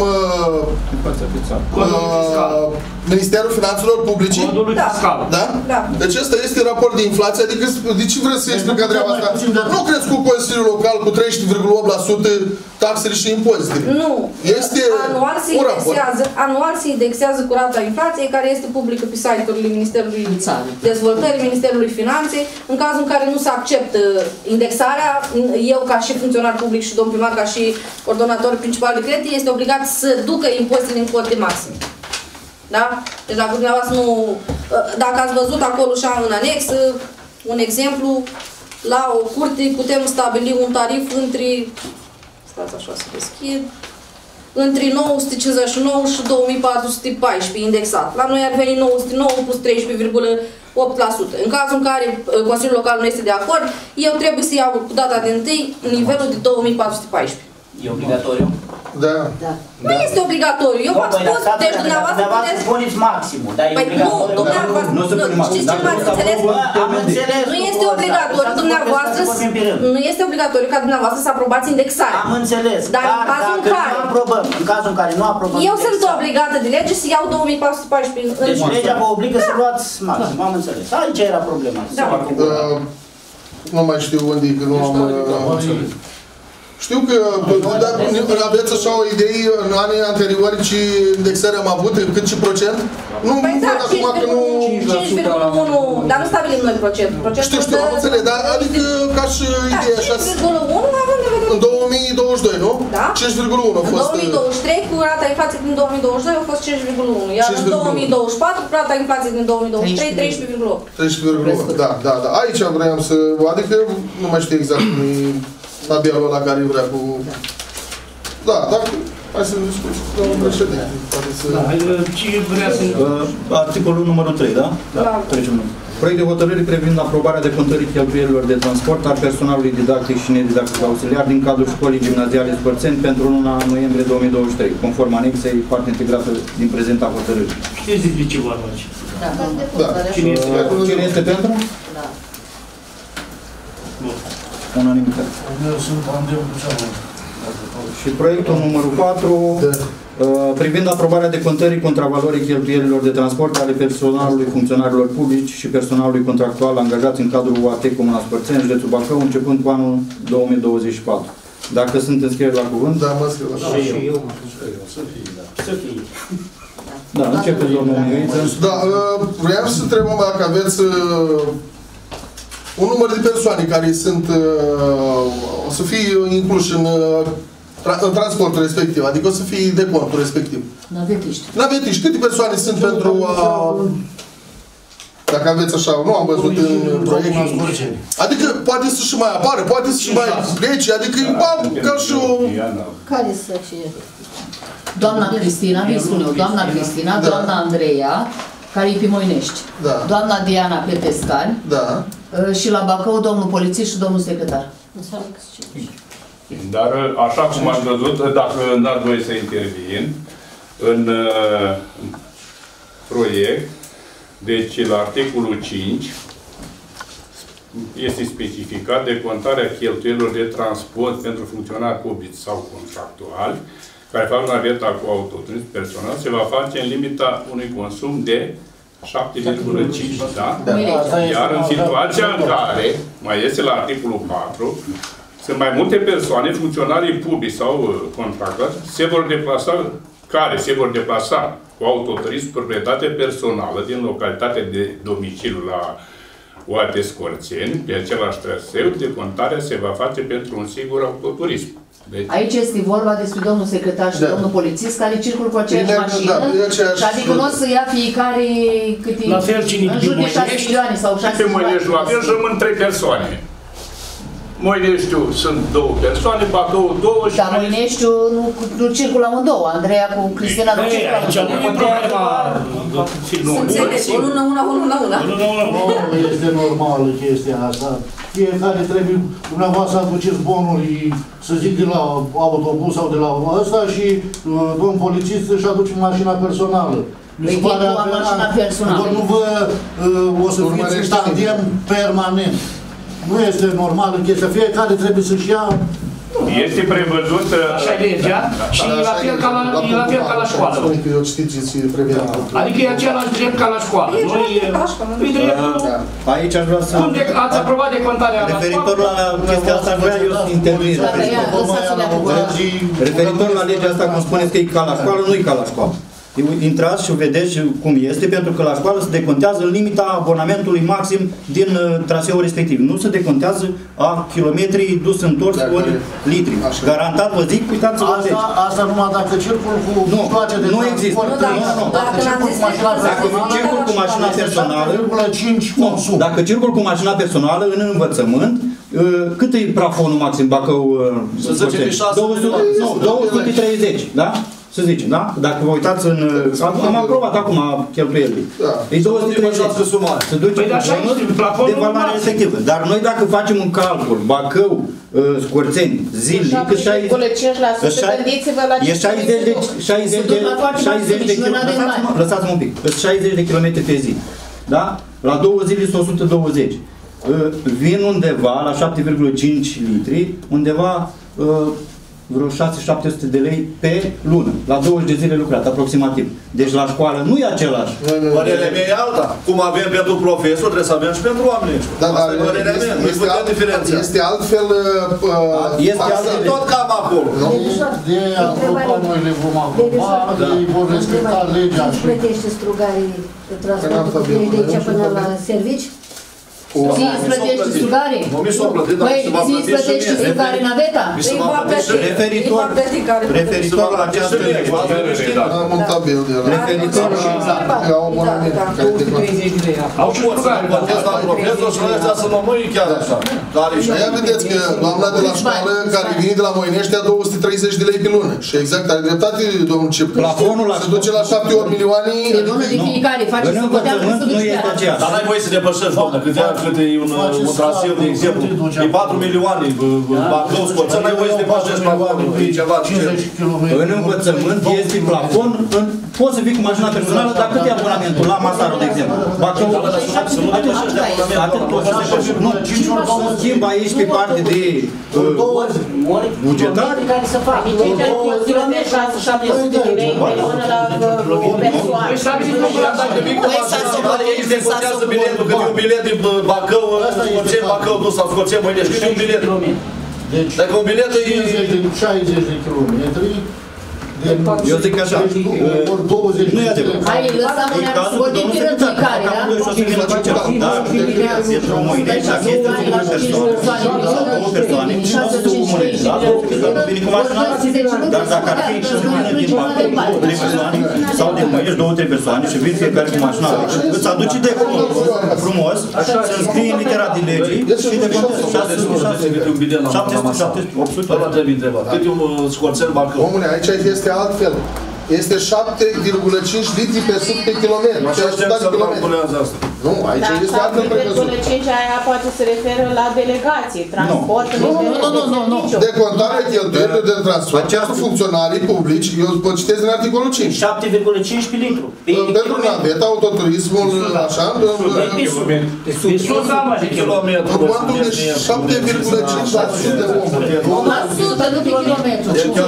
S3: Ministerul Finanțelor Publice. Da? Da? Deci ăsta este raport de inflație. Adică de ce vreți să explica treaba asta? Nu crezi cu Consiliul Local cu 13,8% taxele și impozitele.
S11: Nu.
S3: Este
S11: anual se indexează cu rata inflației care este publică pe site-urile Ministerului Dezvoltării, Ministerului Finanței. În cazul în care nu se acceptă indexarea, eu ca și funcționar public și domnul primar ca și coordonator principal de credit este obligat să ducă impozitele în cote maxime. Da? Deci dacă dumneavoastră nu... Dacă ați văzut acolo și în anex, un exemplu, la o curte putem stabili un tarif între... Stați așa să deschid... Între 959 și 2414 indexat. La noi ar veni 909 plus 13,8%. În cazul în care Consiliul Local nu este de acord, eu trebuie să iau cu data de 1 nivelul de 2414.
S8: E obligatoriu?
S3: Da.
S11: Nu este obligatoriu. Eu v-am spus, deci dumneavoastră puteți...
S8: spuneți maximul, dar e obligatoriu.
S11: Nu, dumneavoastră, știți ce m-ați înțeles?
S8: Am înțeles.
S11: Nu este obligatoriu, dumneavoastră, nu este obligatoriu ca dumneavoastră să aprobați indexarea.
S8: Am înțeles,
S11: dar în cazul în care...
S8: în cazul în care nu aprobăm
S11: eu sunt obligată de lege să iau 2414.
S8: Deci legea vă obligă să luați maxim, am înțeles. Aici era problema.
S3: Nu mai știu unde, că nu am... Știu că aveți așa o idee în anii anteriori ce indexări am avut, cât și procent? Nu
S11: păi
S3: văd acum că nu...
S11: 5,1, dar nu stabilim noi procentul.
S3: Știu, am înțeles, dar adică ca și idee așa...
S11: 5,1 având de vedere...
S3: În 2022, nu?
S11: Da.
S3: 5,1 a fost...
S11: În 2023, cu rata inflației din 2022 a fost 5,1, iar în 2024, cu rata inflației din 2023, 13,8.
S3: 13,8, da. Aici vreau să... Adică nu mai știu exact cum e... tabelul ăla care vrea cu... Da, dar hai să discuți cu domnul președinte.
S9: Ce vrea să...
S2: Articolul numărul 3, da? Da. Trecem. Proiect de hotărâre privind aprobarea de contării cheltuielilor de transport al personalului didactic și nedidactic auxiliar din cadrul școlii gimnaziale Spărțeni pentru luna noiembrie 2023, conform anexei, parte integrată din prezenta hotărâre.
S9: Știți de ce vorba aici?
S3: Da.
S2: Cine este pentru?
S11: Da.
S2: Unanimitate. Și proiectul numărul 4, privind aprobarea decontării contravalorii cheltuielilor de transport ale personalului funcționarilor publici și personalului contractual angajați în cadrul UAT Comuna Spărțeni, județul Bacău, începând cu anul 2024. Dacă sunt înscrieri la cuvânt?
S3: Da, mă scriu la cuvânt.
S8: Și eu să fie.
S2: Da, începeți, domnul Miriță.
S3: Da, vreau să întrebăm dacă aveți un număr de persoane care sunt, o să fie incluși în transportul respectiv, adică o să fie de contul respectiv. Navetiști. Câte persoane sunt pentru a... Dacă aveți așa, nu am văzut în proiect. Adică poate să și mai apară, poate să și mai plece, adică ca și o...
S6: Care să fie?
S7: Doamna Cristina, vi spun eu, doamna Cristina, doamna Andreea, care e pe Moinești.
S3: Da.
S7: Doamna Diana Petescani.
S3: Da.
S7: Și la Bacău, domnul polițist și domnul secretar.
S1: Dar, așa cum ați văzut, dacă îmi dați voie să intervin, în proiect, deci la articolul 5, este specificat decontarea cheltuielilor de transport pentru funcționari publici sau contractuali, care fac naveta cu autoturism personal, se va face în limita unui consum de 7,5, da? Iar în situația în care, mai este la articolul 4, sunt mai multe persoane, funcționarii publici sau contractați, se vor deplasa care se vor deplasa cu autoturism proprietate personală din localitatea de domiciliu la Oate Scorțeni, pe același traseu, decontarea se va face pentru un singur autoturism. Deci...
S7: Aici este vorba despre domnul secretar și domnul polițist care circulă cu aceeași mașină și adică nu o să ia fiecare câte...
S9: La fel cine
S7: în jur de 6 milioane sau 6 milioane.
S1: Pe Moinești la fel și rămân 3 persoane. Moineștiu sunt 2 persoane, Bacău 2 și...
S7: Dar Moineștiu nu circulă amândouă, Andreea cu Cristina nu circulă amândouă.
S5: Nu este normală chestia asta. Fiecare trebuie, dumneavoastră aduceți bonuri, să zic, de la autobuz sau de la ăsta și domn polițist își aduce mașina personală. Mi se pare nu vă o să fiți în tandem permanent. Nu este normală chestia. Fiecare trebuie să-și ia...
S1: Este prevăzut...
S9: Așa e legea și e la fel ca la școală. Adică e același drept ca la școală.
S2: Aici aș vrea să...
S9: Cum ați aprobat decontarea la școală?
S2: Referitor la chestia asta, aș vrea eu să intervin. Referitor la legea asta, cum spuneți că e ca la școală, nu e ca la școală. Intrați și vedeți cum este, pentru că la școală se decontează în limita abonamentului maxim din traseul respectiv. Nu se decontează a kilometrii dus întors ori litri. Garantat, vă zic, uitați-vă.
S5: Asta numai dacă circul cu mijloace de
S2: nu există. Dacă circul cu mașina personală în învățământ, cât e plafonul maxim Bacău? 230, da? Să zicem, da? Dacă vă uitați în... Am aprobat acum cheltuielile. E 230. Se duce de valoare respectivă. Dar noi dacă facem un calcul, Bacău, Scorțeni, zilnic, cât 60 de km. Lăsați-mă un pic. 60 de km pe zi. Da? La 2 zile sunt 120. Vin undeva la 7,5 litri, undeva vreo 6-700 de lei pe lună, la 20 de zile lucrat, aproximativ. Deci la școală nu e același.
S12: Părerea mea e alta. Cum avem pentru profesor, trebuie să avem și pentru oameni. Asta e părerea mea. Nu-i putem diferenția.
S3: Este altfel...
S12: Este tot cam acolo.
S5: De apropo, noi le vom aproba, ei vor respecta legea.
S6: Cine plătește strugarii transportul de aici până la servici?
S7: Ți-i plătești strugare? Băi, ți-i plătești strugare naveta?
S2: Referitor la această
S12: Au și strugare, plătesc la profesor și noi ăștia să mă mâini chiar așa.
S3: Aia vedeți că doamna de la școală care vine de la Moinești a 230 de lei pe lună. Și exact, are dreptate domnul Cip. Se duce la 7 milioane.
S7: Pe lună de fiecare, face să coteamă să duci pe aceea.
S12: Dar n-ai voie să depășești, doamnă, câte e un traseu, de exemplu, e 4 milioane, Bacău, Scorțeni, n-ai voie să depășești plafonul, e ceva.
S2: În învățământ este plafon, poți să fii cu mașina personală, dar cât e abonamentul la Masarul, de exemplu? Bacău, atât poți să depășești. Nu, schimb aici pe parte de bugetar.
S4: Care să facă kilometri 700 de lei pe lună la o persoană.
S12: Dacă vii cu mașina, ei decontează biletul, că e un bilet din Bacău, Bacău, dus sau Scorțeni, Moinești, cât e un bilet? Dacă un bilet e...
S5: 60 de kilometri,
S2: eu zic așa, nu e adevărat.
S7: Hai, lăsăm-ne vorbim pe rând fiecare, da?
S2: Da, pentru Moinești, dacă este două persoane, nu sunt Moinești, da? Vine cu mașina, dar dacă ar fi din Bacău, 3 persoane, sau din Moinești, 2-3 persoane și vin fiecare cu mașina, îți aduce de frumos, să înscrii în litera din legii și de contest 700, 800.
S12: Ăla trebuie întrebat. Cât e un Scorțeni, Bacău?
S3: Omule, aici este altfel. Este 7,5 litri pe sub pe kilometru.
S12: Așa știam să calculează asta.
S3: Nu, aici este altfel prevăzut.
S4: 7,5 aia poate se referă la delegație, transport.
S3: Nu. Decontarea cheltuielilor de transport pentru funcționarii publici, eu vă citesc din articolul 5.
S8: 7,5 pe litru.
S3: Pentru naveta, autoturismul, așa,
S8: pe sus am de kilometru.
S3: În cuantum de 7,5% de omuri.
S7: 100, nu pe kilometru.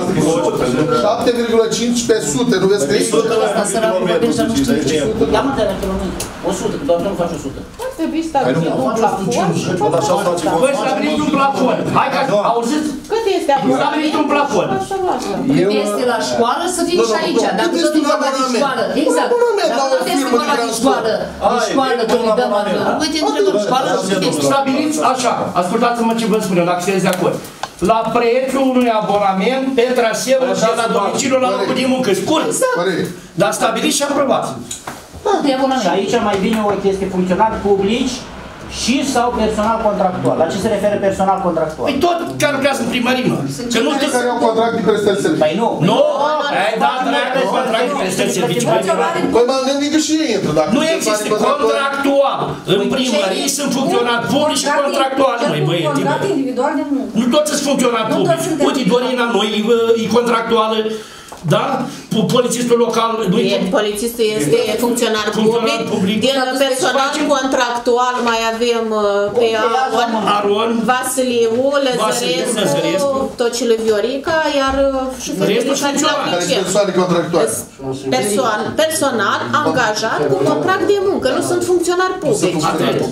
S3: 7,5 pe sute, nu vezi că e
S8: 100 la kilometru. Ia mă de la kilometru. 100, că doar nu faci 100.
S4: trebui stabilit un plafon.
S9: Voi stabiliți un plafon. Hai că auziți?
S4: Cât este abonament?
S9: Stabiliți un plafon.
S7: Cât este la școală să fie și aici. Dacă tot e vorba de școală. Exact. Dacă tot este vorba de școală, că îi dăm avion. Uite, întrebăm școală și cât este.
S9: Stabiliți așa. Ascultați-mă ce vă spun eu, dacă sunteți de acord. La prețul unui abonament pe traseul de la domiciliul la locul de muncă. Scurt. Dar stabiliți și aprobați.
S8: Și aici mai vine o chestie, funcționari publici și sau personal contractual. La ce se referă personal contractual?
S9: Păi tot care lucrează în primărie, mă.
S3: Că nu știu care au contract de prestări servicii.
S8: Păi nu.
S9: Nu! Ai dat dreaptă contract de prestări servicii.
S3: Păi m-am gândit că și ei intră.
S9: Nu există contractual. În primărie sunt funcționari publici și contractuali, măi băieți.
S11: Contract individual de muncă.
S9: Nu toți sunt funcționari publici. Uite, Dorina, noi e contractuală. Da? Polițistul local...
S4: Polițistul este funcționar public. Din personal contractual mai avem pe Aron, Vasiliu, Lăzărescu, Tocilă Viorica, iar șoferul care la liceu. Personal angajat cu contract de muncă, nu sunt funcționari publici.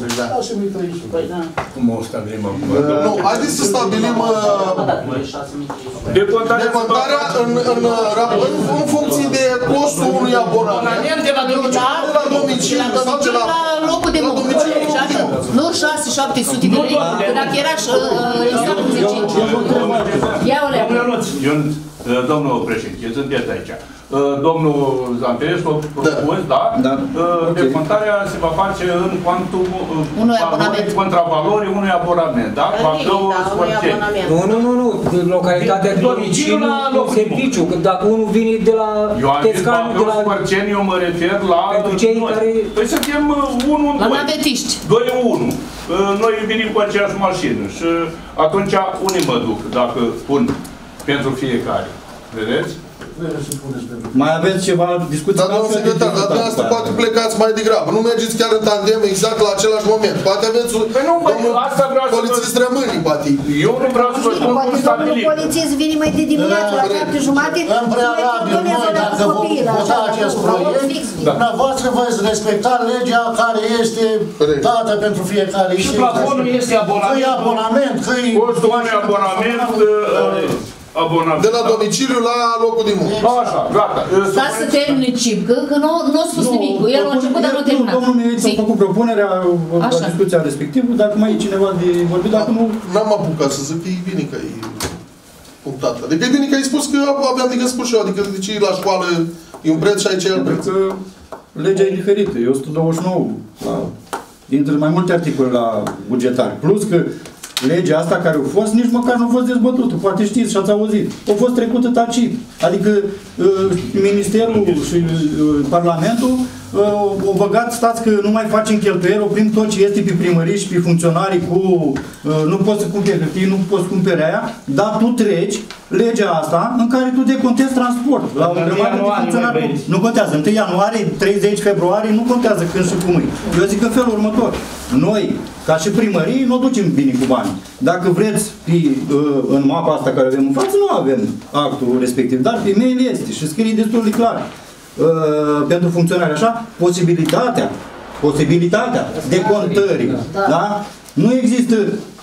S1: Cum o stabilim acum?
S3: Nu, haideți să stabilim decontarea în funcție de costul unui abonament
S9: de la
S3: domiciliu sau de la
S7: locul de muncă. Nu 600-700 de lei, că dacă era exact cum zice.
S1: Domnul președinte, sunteți aici. Domnul Zanterescu a propus, decontarea se va face în cuantum contravalorii unui abonament, da?
S13: Nu, localitatea de domiciliu, serviciu, că dacă unul vine de la Tescan, de la...
S1: Eu mă refer la...
S13: Pentru cei care...
S1: Păi suntem 1-2.
S7: La navetiști.
S1: 2-1. Noi venim cu aceeași mașină și atunci unii mă duc, dacă pun pentru fiecare. Vedeți?
S2: Mai aveți ceva discuții?
S3: Dar, domnul secretar, dar dumneavoastră poate plecați mai degrabă. Nu mergeți chiar în tandem exact la același moment. Poate aveți domnul polițist rămâni, poate.
S1: Eu nu vreau să vă spun cum stabilim.
S6: Polițist vine mai de dimineață la 7:30.
S5: În prealabil, noi, dacă vom vota acest proiect, dumneavoastră veți respecta legea care este dată pentru fiecare.
S9: Și plafonul este abonament.
S5: Că e abonament, că e...
S1: Costul unui abonament... De la domiciliu la locul de muncă. Așa, gata.
S7: Stați să termine Cipcă, că nu a spus nimic. El a început, dar nu a terminat.
S2: Domnul Miriță a făcut propunerea la discuția respectivă, dacă mai e cineva de vorbit, dacă nu...
S3: N-am apucat să zic că e bine că e punctat. Adică e bine că ai spus că aveam de spus și eu, adică de ce la școală e un preț și aici e alt preț.
S2: Legea e diferită, e 129. Intră mai multe articole la bugetare. Plus că legea asta care a fost, nici măcar nu a fost dezbătută. Poate știți și ați auzit. A fost trecută tacit. Adică Ministerul și Parlamentul au băgat, stați că nu mai facem cheltuieli, oprim tot ce este pe primării și pe funcționarii cu nu poți să cumperi hârtii, nu poți cumperi aia, dar tu treci legea asta în care tu decontezi transport. La o grămadă de funcționari. Nu contează. 1 ianuarie, 30 februarie, nu contează când și cum e. Eu zic în felul următor. Noi, ca și primării, nu ducem bine cu bani. Dacă vreți, în mapa asta care avem în față, nu avem actul respectiv, dar pe mail este și scrie destul de clar. Pentru funcționare așa, posibilitatea decontării. Da? Nu există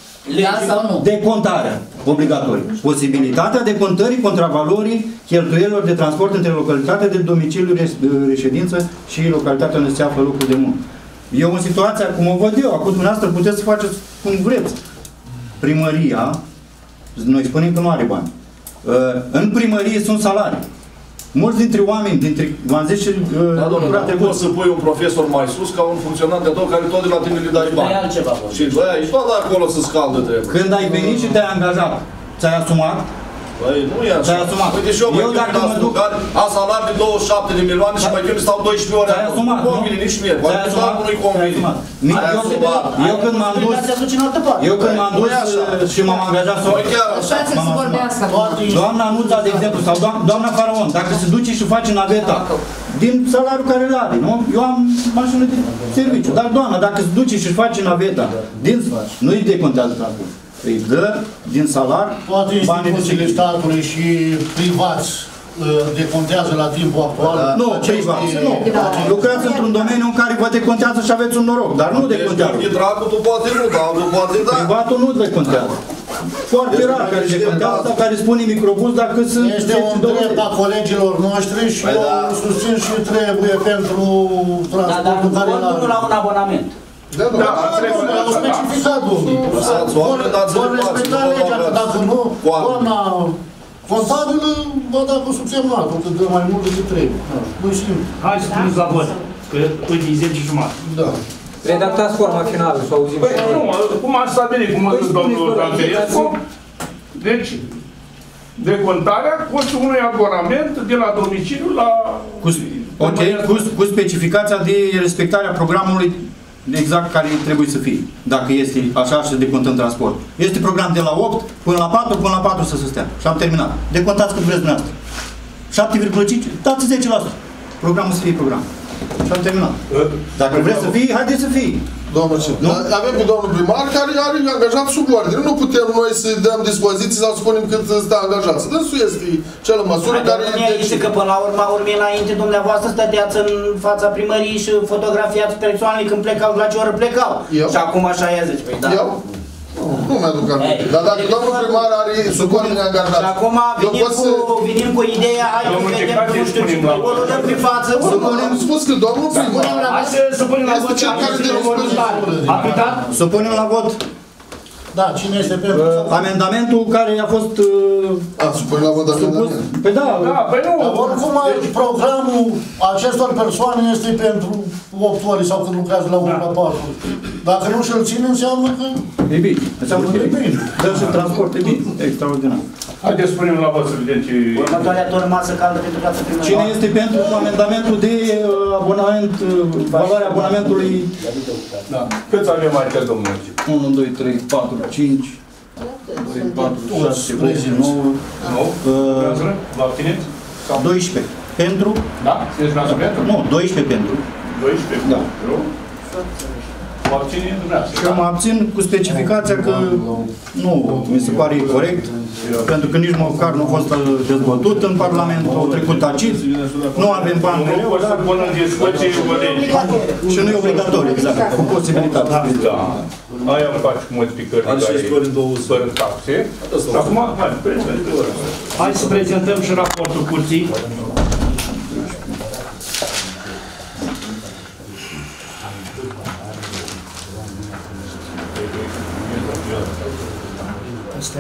S2: decontarea obligatorie. Posibilitatea decontării contravalorii cheltuielor de transport între localitatea de domiciliu, reședință și localitatea unde se află locul de muncă. Eu în situația, cum o văd eu, acum dumneavoastră puteți să faceți cum vreți. Primăria, noi spunem că nu are bani. În primărie sunt salarii. Mulți dintre oameni, v-am zis și...
S12: nu poți să pui un profesor mai sus ca un funcționat de tot care tot de la tine le dai bani. Și ești tot acolo să scaldă trebuie.
S2: Când ai venit și te-ai angajat, ți-ai asumat?
S12: Păi nu e așa. Uite și eu dacă mă duc, am salari de 27 de milioane și mai trebuie să stau 12 ore. Nu convine nici mie. Poate doar nu-i convine.
S2: Eu când m-am dus și m-am angajat doamna Nuța, de exemplu, sau doamna Faraon, dacă se duce și face naveta din salariul care îl are, nu? Eu am mașină de serviciu, dar doamna, dacă se duce și face naveta, nu-i decontează transport. Îi dă din salar
S5: toate instituțiile statului și privați decontează la timpul actual?
S2: Nu, privat. Lucrați într-un domeniu în care vă decontează și aveți un noroc, dar nu decontează.
S12: Hidratul poate nu, dar poate da.
S2: Privatul nu decontează. Foarte rar care decontează sau care spune microbus dacă sunt...
S5: Este un drept a colegilor noștri și eu susțin și trebuie pentru transportul care
S8: la un abonament.
S5: Da, au specificat, domnul. Vor respecta legea, că dacă nu, doamna contabilă va da cu subsemnatul, că dă mai mult decât trebuie. Nu știm.
S9: Hai să puneți la vot, că uite, e 10 jumătate.
S5: Da.
S13: Redactați forma finală, să auzim.
S1: Păi nu, cum a stabilit, cum a zis domnul Zaltărescu, deci, decontarea costul unui abonament de la domiciliu la...
S2: Ok, cu specificația de respectarea programului exact care trebuie să fie, dacă este așa și decontăm transport. Este program de la 8 până la 4, până la 4 să se stea. Și am terminat. Decontați cât vreți dumneavoastră. 7,5, dați 10%. Programul să fie program. Și am terminat. Dacă vreți să fie, haideți să fie.
S3: Domnul avem pe domnul primar care are angajat sub ordine. Nu putem noi să dăm dispoziții sau să spunem cât stă angajat. Dânsul este cel măsură care...
S8: Este că până la urmă, înainte dumneavoastră stăteați în fața primăriei și fotografiați persoanele când plecau, la ce oră plecau. Și acum așa ea zice. Păi da.
S3: Nu mi-aduc aminte. Dar dacă domnul primar are sub ordine angajat...
S8: Și acum venim cu ideea, hai să vedem, nu știu ce, o dăm prin față.
S3: Am spus că domnul primar
S9: este cel care de răspundere.
S2: Să punem la vot.
S5: Da, cine este pentru?
S2: Amendamentul care a fost...
S3: supune la vot amendament.
S2: Păi da,
S9: păi nu.
S5: Oricum, programul acestor persoane este pentru 8 ore sau când lucrează la 1 la 4. Dacă nu și-l ține, înseamnă că...
S2: E bine. Înseamnă că e bine. Dă și transport, e bine. Extraordinar.
S1: Haideți să punem la vot să vedem ce...
S8: Următoarea tură masă caldă pentru toată primăria.
S2: Cine este pentru amendamentul de abonament, valoarea abonamentului?
S1: Da. Câți avem mai că domnul?
S2: 1, 2, 3, 4, 5, 2, 4, 6, 8, 9.
S1: Vă abțineți?
S2: 12. Pentru?
S1: Da? Sunteți la pentru?
S2: Nu, 12 pentru.
S1: 12?
S2: Da.
S1: Vă abține dumneavoastră?
S2: Și mă abțin cu specificația că nu mi se pare corect, pentru că nici măcar nu a fost dezbătut în Parlament, au trecut tacit, nu avem bani pe leu, dar... Și nu e obligatoriu, exact, cu posibilitate.
S1: Da. Aia îmi faci cu modificări fără taxe. Acum,
S9: hai să prezentăm și raportul curții. Asta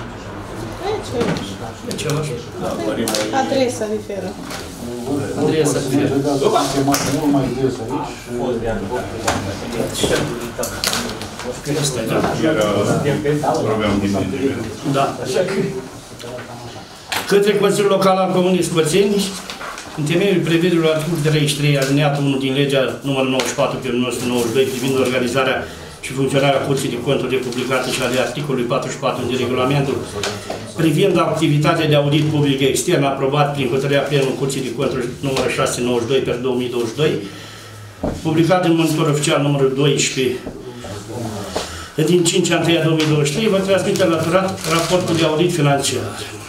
S4: Adresa diferă.
S9: Adresa diferă.
S5: Mult mai des
S9: aici. Da. Către Consiliul Local al Comunei Scoțeni, în temeiul prevederilor articolului 33 alineatul 1 din legea numărul 94 pe 1992 privind organizarea și funcționarea Curții de Conturi de publicate și ale articolului 44 din regulamentul privind activitatea de audit public extern aprobat prin hotărârea plenului Curții de Conturi numărul 692 pe 2022, publicat în Monitor Oficial numărul 12 din 5/1/2023, vă transmite alăturat raportul de audit financiar.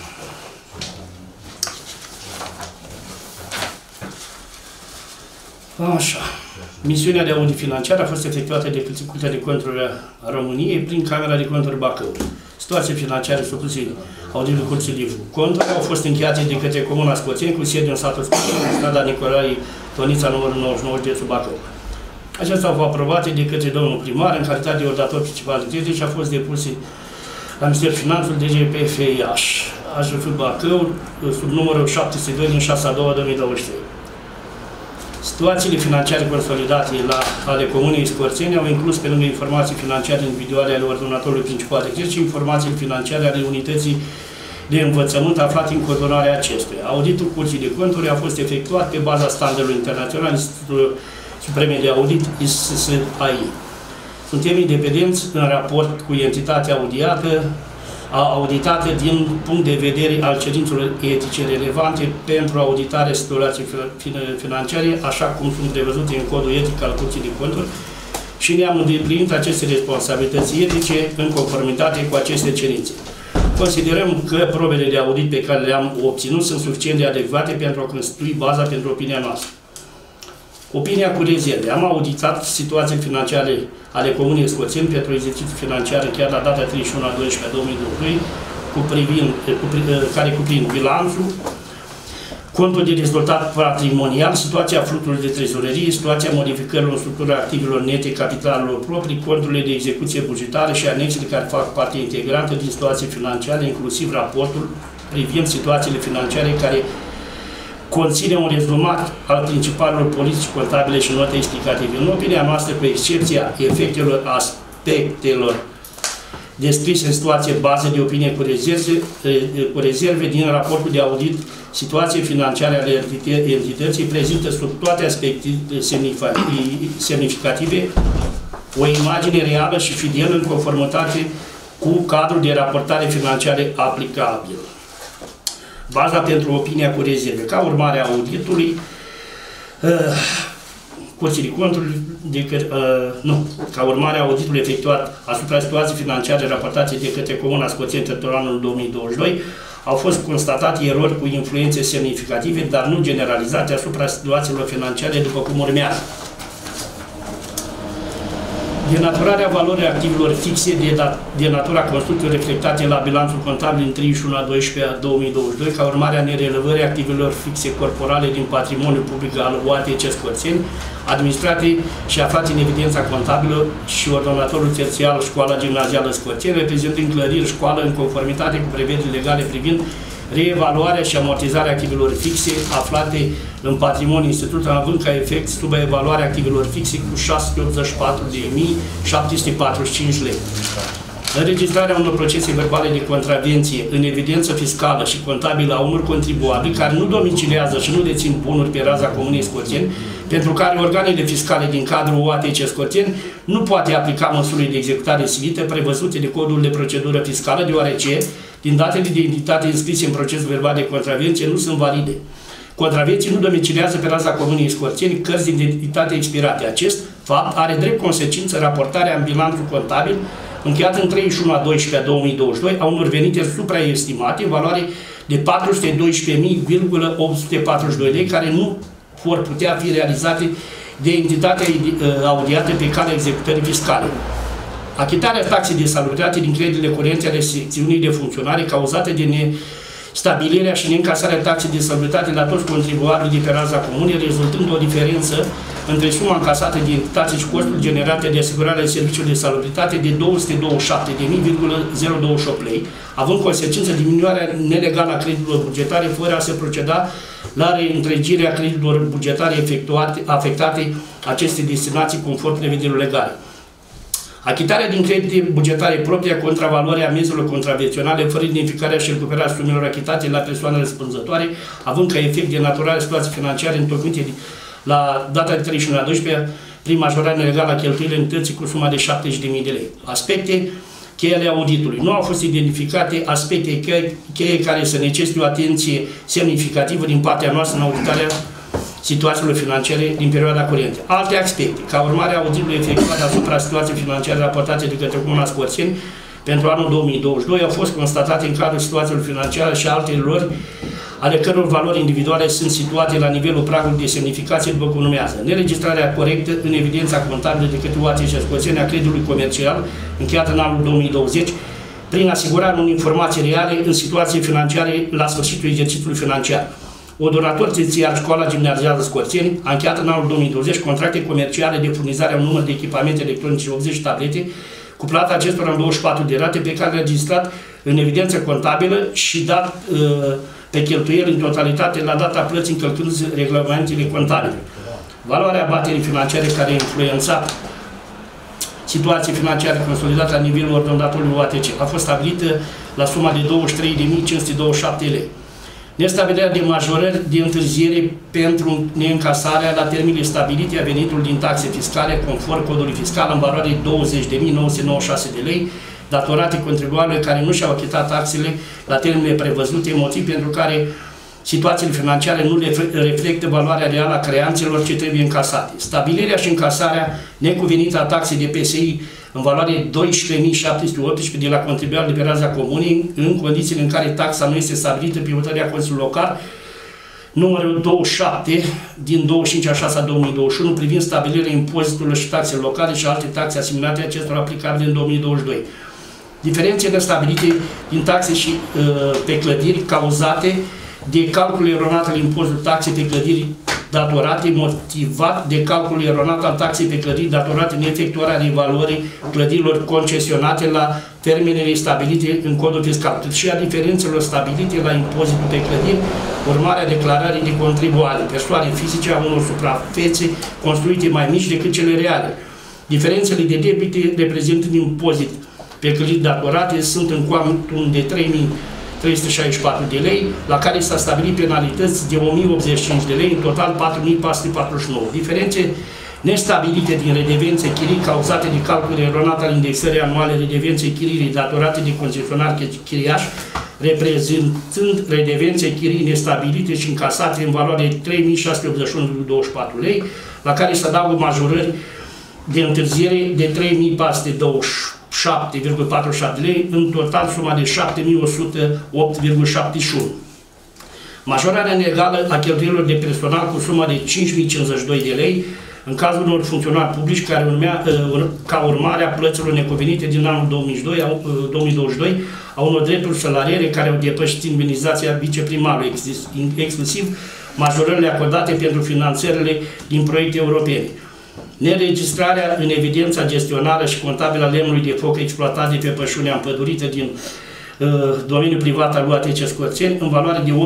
S9: Așa. Misiunea de audit financiar a fost efectuată de Curtea de Conturi a României prin Camera de Conturi Bacău. Situații financiare supuse auditului Curții de Conturi au fost încheiate de către Comuna Scoțeni cu sediu în satul Scoțeni, în strada Nicolae Tonița, numărul 99, județul Bacău. Acestea au fost aprobate de către domnul primar în calitate de ordonator principal de credit și a fost depuse la Ministerul Finanțelor DGPF Iași, AJF Bacău, sub numărul 702 din 6/2/2023. Situațiile financiare consolidate ale Comunei Scorțeni au inclus, pe lângă informații financiare individuale ale ordonatorului principal de credit și informații financiare ale unității de învățământ aflate în coordonarea acestuia. Auditul Curții de Conturi a fost efectuat pe baza standardului internațional Institutul Supreme de Audit ISSAI. Suntem independenți în raport cu entitatea auditată din punct de vedere al cerințelor etice relevante pentru auditarea situației financiare, așa cum sunt prevăzute în codul etic al Curții de Conturi, și ne-am îndeplinit aceste responsabilități etice în conformitate cu aceste cerințe. Considerăm că probele de audit pe care le-am obținut sunt suficient de adecvate pentru a constitui baza pentru opinia noastră. Opinia cu rezerve. Am auditat situații financiare ale Comunei Scoțeni pentru exercițiul financiar chiar la data 31/12/2022, care cuprind bilanțul, contul de rezultat patrimonial, situația fluxului de trezorerie, situația modificărilor în structura activelor nete, capitalelor proprii, conturile de execuție bugetară și anexele care fac parte integrantă din situații financiare, inclusiv raportul privind situațiile financiare care conține un rezumat al principalelor politici contabile și note explicative. În opinia noastră, cu excepția efectelor aspectelor descrise în situație bază de opinie cu rezerve din raportul de audit, situații financiare ale entității prezintă sub toate aspectele semnificative o imagine reală și fidelă în conformitate cu cadrul de raportare financiare aplicabil. Baza pentru opinia cu rezerve. Ca urmare a auditului, Curții de Conturi, ca urmare a auditului efectuat asupra situației financiare raportate de către Comuna Scoțeni pentru anul 2022, au fost constatate erori cu influențe semnificative, dar nu generalizate asupra situațiilor financiare după cum urmează. Denaturarea valorii activelor fixe de natura construcției reflectate la bilanțul contabil în 31/12/2022 ca urmare a nerelevării activelor fixe corporale din patrimoniul public al OATC Scoțeni, administrate și aflate în evidența contabilă și ordonatorul terțial Școala Gimnazială Scoțeni, reprezentând clădiri școală în conformitate cu prevederile legale privind reevaluarea și amortizarea activelor fixe aflate în patrimoniul institutului, având ca efect subevaluarea activelor fixe cu 684.745 lei. Înregistrarea unor procese verbale de contravenție în evidență fiscală și contabilă a unor contribuabili care nu domiciliază și nu dețin bunuri pe raza Comunei Scoțeni, pentru care organele fiscale din cadrul OATC Scoțeni nu poate aplica măsurile de executare silită prevăzute de codul de procedură fiscală, deoarece din datele de identitate înscrise în procesul verbal de contravenție nu sunt valide. Contravenții nu domiciliază pe raza Comunei Scoțeni cărți de identitate expirate. Acest fapt are drept consecință raportarea în bilanțul contabil încheiat în 31/12/2022 a unor venite supraestimate în valoare de 412.842 lei, care nu vor putea fi realizate de entitatea audiată pe calea executării fiscale. Achitarea taxei de salubritate din creditele curente ale secțiunii de funcționare cauzate de nestabilirea și neîncasarea taxei de salubritate la toți contribuabilii de pe raza comunei, rezultând o diferență între suma încasată de entitate și costul generate de asigurare a serviciului de salubritate de 227.028 lei, având consecință diminuarea nelegală a creditelor bugetare, fără a se proceda la reîntregirea creditelor bugetare afectate aceste destinații conform prevederilor legale. Achitarea din credite bugetare proprii a contravaloarea amenziilor contravenționale fără identificarea și recuperarea sumelor achitate la persoane răspunzătoare, având ca efect denaturarea situației financiare întocmite la data de 31/12 prin majorarea nelegală a cheltuielilor entității cu suma de 70.000 de lei. Aspecte cheie ale auditului. Nu au fost identificate aspecte cheie care să necesite o atenție semnificativă din partea noastră în auditarea situațiilor financiare din perioada curentă. Alte aspecte, ca urmare a auditului efectuat asupra situației financiare raportate de către Comuna Scoțeni pentru anul 2022, au fost constatate în cadrul situațiilor financiare și alte erori ale căror valori individuale sunt situate la nivelul pragului de semnificație, după cum urmează. Neregistrarea corectă în evidența contabilă de către OATC Scoțeni a creditului comercial încheiat în anul 2020, prin asigurarea unor informații reale în situații financiare la sfârșitul exercițiului financiar. O donator terțiar Școala Gimnazială Scoțeni a încheiat în anul 2020 contracte comerciale de furnizare a un număr de echipamente electronice 80 tablete, cu plata acestora în 24 de rate, pe care le-a registrat în evidență contabilă și dat pe cheltuieli în totalitate la data plății, încălcând regulamentele contabile. Valoarea abaterii financiare care a influențat situație financiară consolidată la nivelul ordonatorului OATC a fost stabilită la suma de 23.527 lei. Nestabilirea de majorări de întârziere pentru neîncasarea la termenele stabilite a venitului din taxe fiscale conform codului fiscal în valoare de 20.996 de lei, datorate contribuabililor care nu și-au achitat taxele la termenele prevăzute, motiv pentru care situațiile financiare nu reflectă valoarea reală a creanțelor ce trebuie încasate. Stabilirea și încasarea necuvenită a taxei de PSI în valoare 12.718 de la contribuabil de pe raza comunei, în condițiile în care taxa nu este stabilită pe hotărârea Consiliului Local, numărul 27 din 25/6/2021 privind stabilirea impozitelor și taxele locale și alte taxe asimilate acestor aplicabile în 2022. Diferențele stabilite din taxe și pe clădiri cauzate de calculul eronat al impozitului taxei pe clădiri datorate, motivat de calculul eronat al taxei pe clădiri datorate în efectuarea revaluării clădirilor concesionate la termenele stabilite în codul fiscal, cât și a diferențelor stabilite la impozitul pe clădiri, urmarea declarării de contribuabili, persoane fizice a unor suprafețe construite mai mici decât cele reale. Diferențele de debite reprezintă un impozit pe clădiri datorate sunt în cuantum de 3.364 de lei, la care s-a stabilit penalități de 1.085 de lei, în total 4.449. Diferențe nestabilite din redevențe chirii cauzate de calcul eronat al indexării anuale redevențe chiririi datorate de concesionari chiriaș, reprezentând redevențe chirii nestabilite și încasate în valoare de 3.681,24 lei, la care se adaugă majorări de întârziere de 3.427,47 lei, în total suma de 7.108,71. Majorarea legală a cheltuielilor de personal cu suma de 5.052 de lei, în cazul unor funcționari publici care ca urmare a plăților necuvenite din anul 2022 a unor drepturi salariere care au depășit indemnizația viceprimarului, exclusiv majorările acordate pentru finanțările din proiecte europene. Neregistrarea în evidența gestionară și contabilă a lemnului de foc exploatat de pe pășunea împădurită din domeniul privat al UATC Scorțeni în valoare de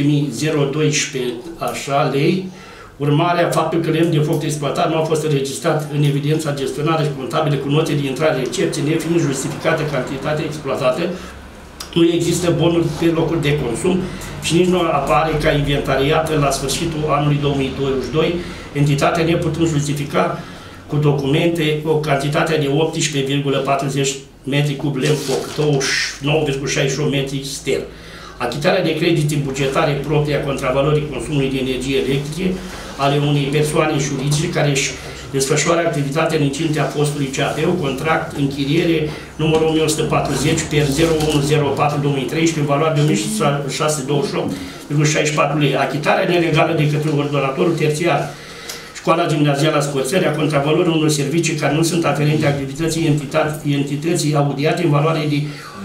S9: 18.012 lei, urmarea faptului că lemnul de foc exploatat nu a fost înregistrat în evidența gestionară și contabilă cu note de intrare-recepție, nefiind justificată cantitatea exploatată, nu există bonuri pe locuri de consum și nici nu apare ca inventariată la sfârșitul anului 2022, entitatea neputând justifica cu documente o cantitate de 18,40 metri cub lemn foc, 29,68 metri ster. Achitarea de credite bugetare proprii a contravalorii consumului de energie electrice ale unei persoane juridice care își desfășoară activitatea în incintea postului CAP-ul, contract închiriere numărul 1140 per 0104-2013, în valoare de 1628,64 lei. Achitarea nelegală de către ordonatorul terțiar Școala Gimnazială a Scorțeni a contravalorii unor servicii care nu sunt aferente activității entității audiate în valoare de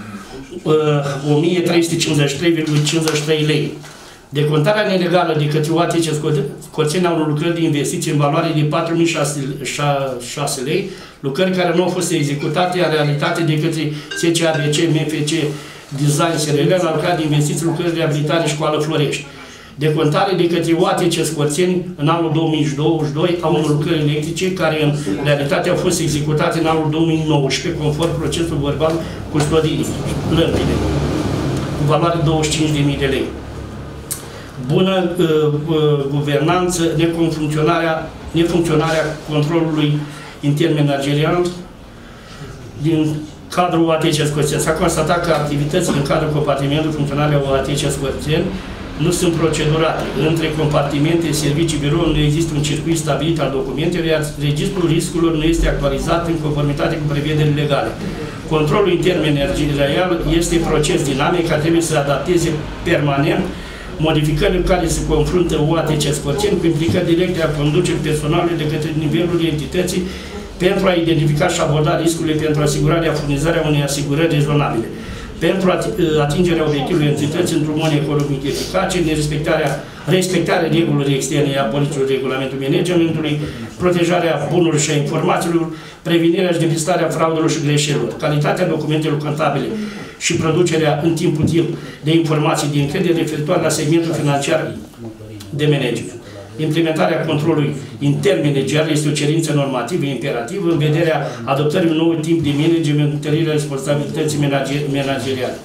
S9: 1.353,53 lei. Decontarea nelegală de către UATC Scorțeni a unor lucrări de investiții în valoare de 4.006 lei, lucrări care nu au fost executate în realitate de către SCABC, MFC, Design, SRL, la lucrări de investiții, lucrări de reabilitare Școală Florești. Decontare de către UATC Scorțeni în anul 2022 a unor lucrări electrice care în realitate au fost executate în anul 2019 conform procesul verbal custodiei, lămpile, cu valoare 25.000 de lei. Bună guvernanță, nefuncționarea controlului intern managerial din cadrul UATC Scorțeni. S-a constatat că activitățile în cadrul compartimentului funcționare UATC Scorțeni nu sunt procedurate. Între compartimente, servicii, birouri nu există un circuit stabilit al documentelor, iar registrul riscurilor nu este actualizat în conformitate cu prevederile legale. Controlul intern managerial este proces dinamic care trebuie să se adapteze permanent modificările cu care se confruntă UATC Scorțeni cu implicări directe a conducerii personalului de către nivelul entității pentru a identifica și aborda riscurile pentru asigurarea furnizarea unei asigurări rezonabile. Pentru atingerea obiectivului entității într-un mod economic eficace, respectarea regulilor externe a politicilor regulamentul managementului, protejarea bunurilor și a informațiilor, prevenirea și depistarea fraudelor și greșelilor, calitatea documentelor contabile și producerea în timp util de informații de încredere referitoare la segmentul financiar de management. Implementarea controlului intern managerial este o cerință normativă imperativă în vederea adoptării unui nou tip de management, întărirea responsabilității manageriale.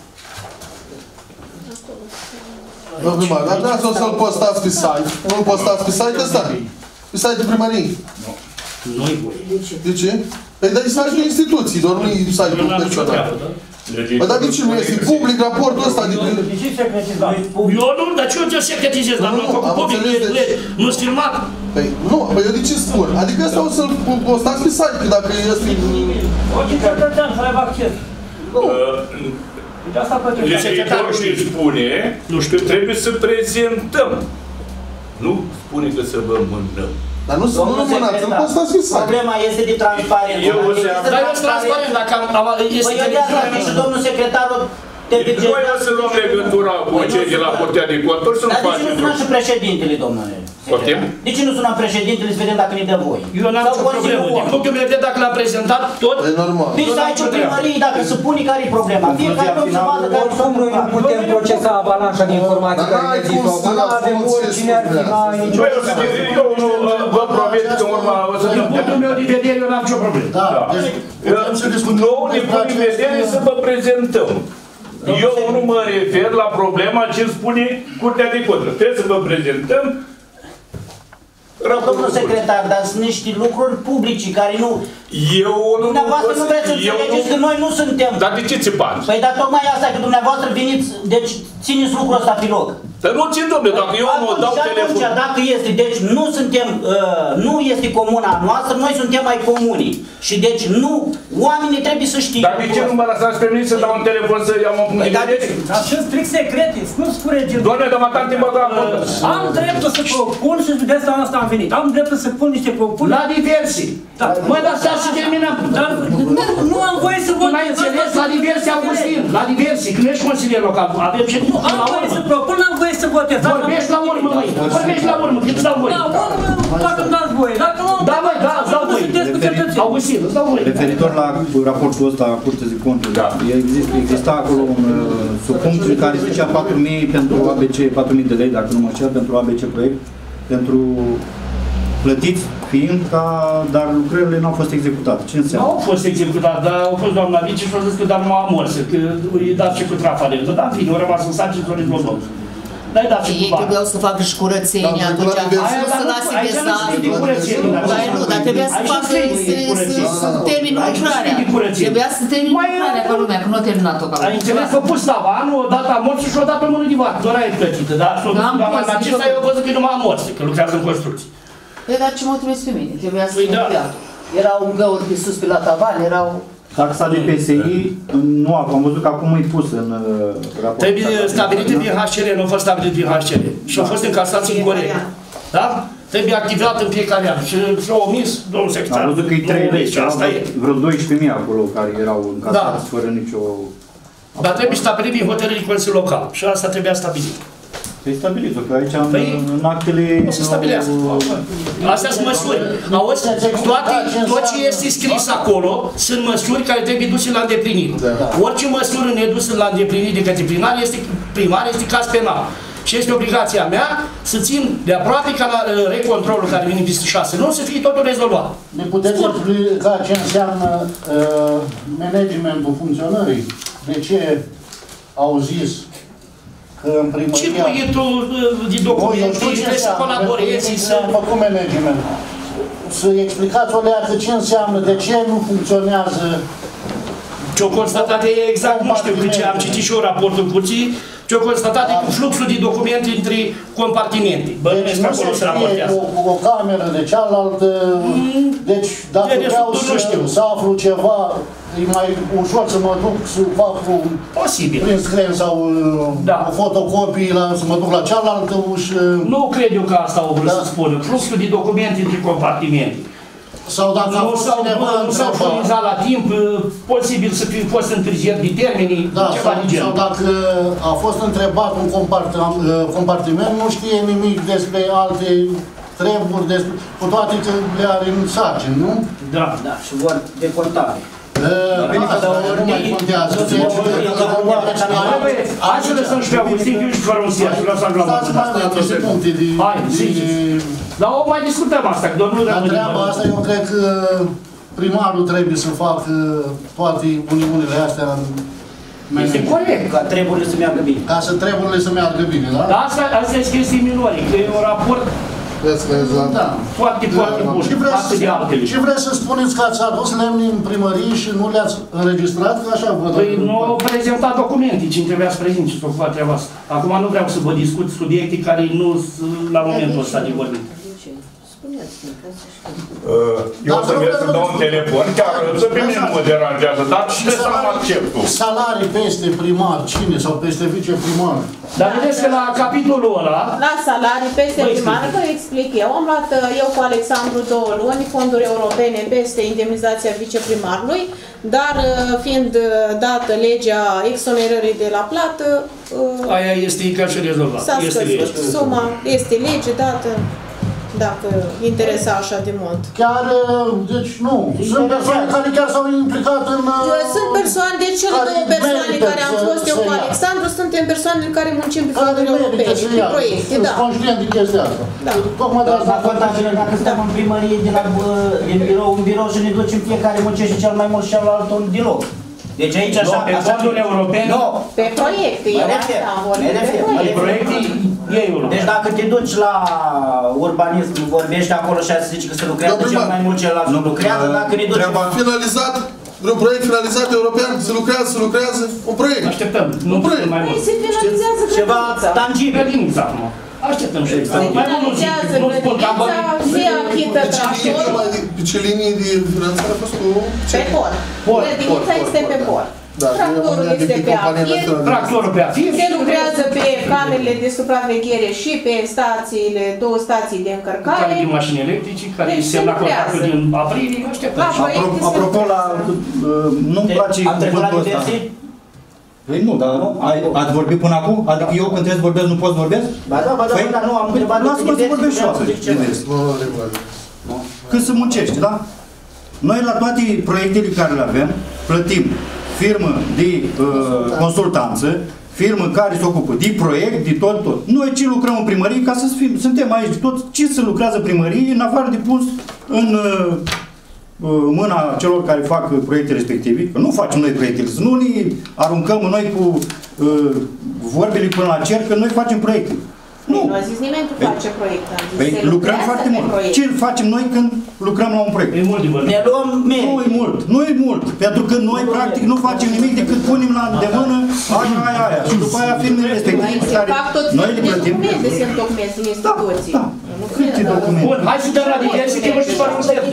S3: Domnul Mar, dar dați o să-l postați pe site. Nu-l postați pe site ăsta? Pe site-ul primăriei.
S9: Nu-i voi.
S3: De ce? Păi dai site-ul instituții, doar nu-i site-ul personal. Bă, dar de ce nu este public raportul ăsta?
S10: De ce secretizat?
S9: Eu nu, dar ce eu te secretizez? Dar nu am făcut public, nu-s filmat.
S3: Păi, nu, păi eu de ce spun? Adică ăsta o să-l postați pe site, că dacă este...
S10: Orice cetățean să aibă acces.
S1: Legiuitorul ne spune că trebuie să prezentăm. Nu spune că să vă mânăm.
S3: Dar nu mânați, nu postați pe site.
S8: Problema este de transparență.
S9: Dar eu sunt transparent, dacă este...
S8: Păi eu de-asta am zis și domnul secretarul
S1: Noi o să luăm legătura cu cei de la Curtea de Conturi să nu facem.
S8: Dar de ce nu sunăm și președintele, domnule? De ce nu sunăm președintele să vedem dacă ne dă voie?
S9: Eu n-am nicio problemă. Din punctul meu de vedere, dacă l-am prezentat tot...
S3: E normal.
S8: Deci să ai o primărie, dacă se pune care e problema. Fiecare om să vadă care
S13: oricum noi nu putem procesa avalanșa de informații care ne zic-o. Nu avem oricine ar fi, n-ai nicio...
S1: Eu vă promit că urma o să...
S9: Din punctul meu de vedere, eu n-am nicio problemă.
S1: Nouă ne pune în vedere să vă prezentăm. Eu nu mă refer la problema ce spune Curtea de Conturi. Trebuie să vă prezentăm.
S8: Domnul secretar, dar sunt niște lucruri publice care nu... Dumneavoastră nu vreți să înțelegeți că noi nu suntem...
S1: Dar de ce țipați?
S8: Păi dar tocmai asta, că dumneavoastră veniți, deci țineți lucrul ăsta pe loc.
S1: Dar nu țin, domnule, dacă eu nu dau telefon...
S8: Atunci, dacă este, deci nu suntem, nu este comuna noastră, noi suntem ai comunii. Și deci nu, oamenii trebuie să știe.
S1: Dar de ce nu mă lăsați pe mine să dau un telefon să iau un punct de vedere?
S10: Dar sunt strict secrete, nu spune genul.
S1: Doamne, dar mă tante băga acolo.
S10: Am dreptul să propun și de asta am venit. Am dreptul să pun niște propuneri.
S9: La diversi. Mă, dar stai să terminăm.
S10: Dar nu am voie să votez.
S9: N-ai înțeles? La diversi, Augustin. La diversi. Când ești consilier local, avem și...
S10: Nu am voie să propun, n-am voie să votez.
S9: Vorbești la urmă, măi. Vorbești la urmă, că îți dau voie.
S10: La urmă, dacă îmi dați voie. Dacă nu...
S9: Da, măi, da, îți dau voie. Augustin, îți dau voie.
S2: Referitor la raportul ăsta, Curtea de Conturi, exista acolo un subpunct în care zicea 4.000 pentru ABC, 4.000 de lei, dacă nu mă știu, pentru ABC proiect, pentru plătiți fiind ca, dar lucrările nu au fost executate. Ce înseamnă?
S9: Nu au fost executate, dar au fost doamna vice și au zis că dar nu am amorse, că îi dat și cu trafalentă. Dar în fine, au rămas în sarcini sau rezolvăm. Dar îi dat și cu bani.
S7: Ei trebuiau să facă și curățenie atunci, nu să lase besatul. Dar nu, dar trebuia să facă, să termin lucrarea. Trebuia să termin lucrarea ca lumea, că nu a terminat-o ca lumea.
S9: Ai înțeles că pus tavanul, o dată amorse și o dată mână de vacă. Doar aia e plătită, dar acesta eu văzut că e numai amorse, că lucrează în construcții.
S7: Păi, dar ce mă trimis pe mine? Trebuia să erau găuri pe sus pe la tavan, erau...
S2: Taxa de PSI, nu am văzut că acum e pus în raport.
S9: Trebuie stabilite din HCR, nu a fost stabilit din HCR. Și au fost încasați în corect. Da? Trebuie activat în fiecare an. Și au omis, domnul secretar.
S2: Am văzut că e 3 lei, vreo 12.000 acolo care erau încasați fără nicio...
S9: Dar trebuie stabilit din hotărârii Consiliului Local. Și asta trebuia stabilit.
S2: Păi stabilit-o, că aici în actele...
S9: O să stabilească. Astea sunt măsuri. Auzi, tot ce este scris acolo sunt măsuri care trebuie duse la îndeplinire. Orice măsură nedusă la îndeplinire de către primar este caz penal. Și este obligația mea să țin de aproape ca la recontrolul care vine peste 6 luni să fie totul rezolvat.
S5: Ne puteți explica ce înseamnă managementul funcționării? De ce au zis că în primăria...
S9: Ce proiectul de documente, trebuie să colaborezi, să...
S5: Făcut management. Să explicați o leacă ce înseamnă, de ce nu funcționează...
S9: Ce-o constatat e exact, nu știu, că ce am citit și eu raportul curții, ce-o constatat e cu fluxul de documente între compartimente.
S5: Deci nu se scrie o cameră de cealaltă, deci dacă vreau să aflu ceva, e mai ușor să mă duc să fac prin scan sau o fotocopie, să mă duc la cealaltă ușă.
S9: Nu cred eu că asta au vrut să spună. Fluxul de documente între compartimente.
S5: Sau dacă a fost cineva
S9: nu s-au furnizat la timp, posibil să fi fost întârziat de termenii, ceva de genul.
S5: Sau dacă a fost întrebat un compartiment, nu știe nimic despre alte treburi, cu toate că le are în sarcini, nu?
S8: Da, da, și vor de contare.
S5: Nu mai contează.
S9: Hai să lăsăm și pe Augustin, că eu și fără un sier, și lăsăm la masă. Hai, ziceți. Dar o mai discutăm asta, că domnul
S5: rămâne. La treaba asta, eu cred că primarul trebuie să facă toate uniunile astea în
S9: este corect.
S8: Ca treburile să meargă bine.
S5: Ca să treburile să meargă bine, da?
S9: Dar asta e chestii minori, că e un raport
S5: Da.
S9: Foarte, foarte bun.
S5: Ce vreți să spuneți că ați adus lemni în primărie și nu le-ați înregistrat? Că așa văd.
S9: Păi nu au prezentat documente, cine trebuia să prezint și să facă treaba asta. Acum nu vreau să vă discut subiecte care nu sunt la momentul ăsta de vorbit.
S1: Eu o să merg să dau un telefon, chiar să pe mine mă deranjează, dar și de să nu acceptul.
S5: Salarii peste primar, cine? Sau peste viceprimar?
S9: Dar vedeți că la capitolul ăla...
S4: La salarii peste primar, vă explic eu. Am luat eu cu Alexandru 2 luni fonduri europene peste indemnizația viceprimarului, dar fiind dată legea exonerării de la plată...
S9: Aia este ca și rezolvat.
S4: S-a scăzut suma, este lege dată. Dacă interesa așa de mult.
S5: Chiar, deci nu. Sunt persoane care chiar s-au implicat în...
S4: Sunt persoane, deci cele două persoane care am fost eu cu Alexandru, suntem persoanele care muncim pe fonduri europene, pe proiecte, da.
S5: Sunt conștient de chestia asta.
S4: Da.
S5: Tocmai de asta.
S8: Dacă stăm în primărie, din birou în birou și ne ducem fiecare muncește cel mai mult și celălalt un deloc. Deci aici așa...
S9: Pe fonduri europene?
S8: Nu.
S4: Pe proiecte, eu asta am vorbit pe proiecte.
S8: Deci dacă te duci la urbanism, vorbești acolo și să zici că se lucrează cel mai mult, celălalt nu lucrează, dacă ne duci...
S3: Finalizat, vreun proiect finalizat european, se lucrează, un proiect.
S9: Așteptăm, nu mai mult.
S4: Se finalizează
S8: ceva tangibil.
S9: Așteptăm și
S4: se finalizează grădinița, se achită tractorul.
S3: Pe ce linii de finanțare a fost cu...
S4: Pe por. Grădinița este pe por. Tractorul este pe afir.
S9: Tractorul pe afir.
S4: Se lucrează pe camerele de supraveghere și pe stațiile, două stații de încărcare.
S9: Care din mașini electrice, care deci semna contractul din aprilie, așteptăm.
S2: Apropo, nu-mi place cuvântul ăsta. Păi nu, dar ați vorbit până acum? Adică eu când trebuie să vorbesc, nu pot să vorbesc?
S8: Ba da, dar nu am întrebat de
S2: lasă-mă să vorbesc și eu astăzi. Când se muncește, da? Noi la toate proiectele care le avem, plătim firmă de consultanță, firmă care se ocupă de proiect, de tot. Noi ce lucrăm în primărie, ca să fim, suntem aici de tot, ce se lucrează primărie, în afară de pus în mâna celor care fac proiecte respective, că nu facem noi proiectele, să nu ne aruncăm noi cu vorbele până la cer, că noi facem proiecte.
S4: Nu a zis nimeni că face proiect.
S2: Păi lucrăm foarte mult. Ce facem noi când lucrăm la un proiect?
S9: E mult de mult.
S8: Ne luăm
S2: Nu e mult. Nu e mult. Pentru că noi practic nu facem nimic decât punem la îndemână aia. Și după aia firmele respective care noi le plătim.
S4: Documente se întocmesc în instituții.
S2: Da. Câte documente?
S9: Bun, hai să dăm la diverse temă și să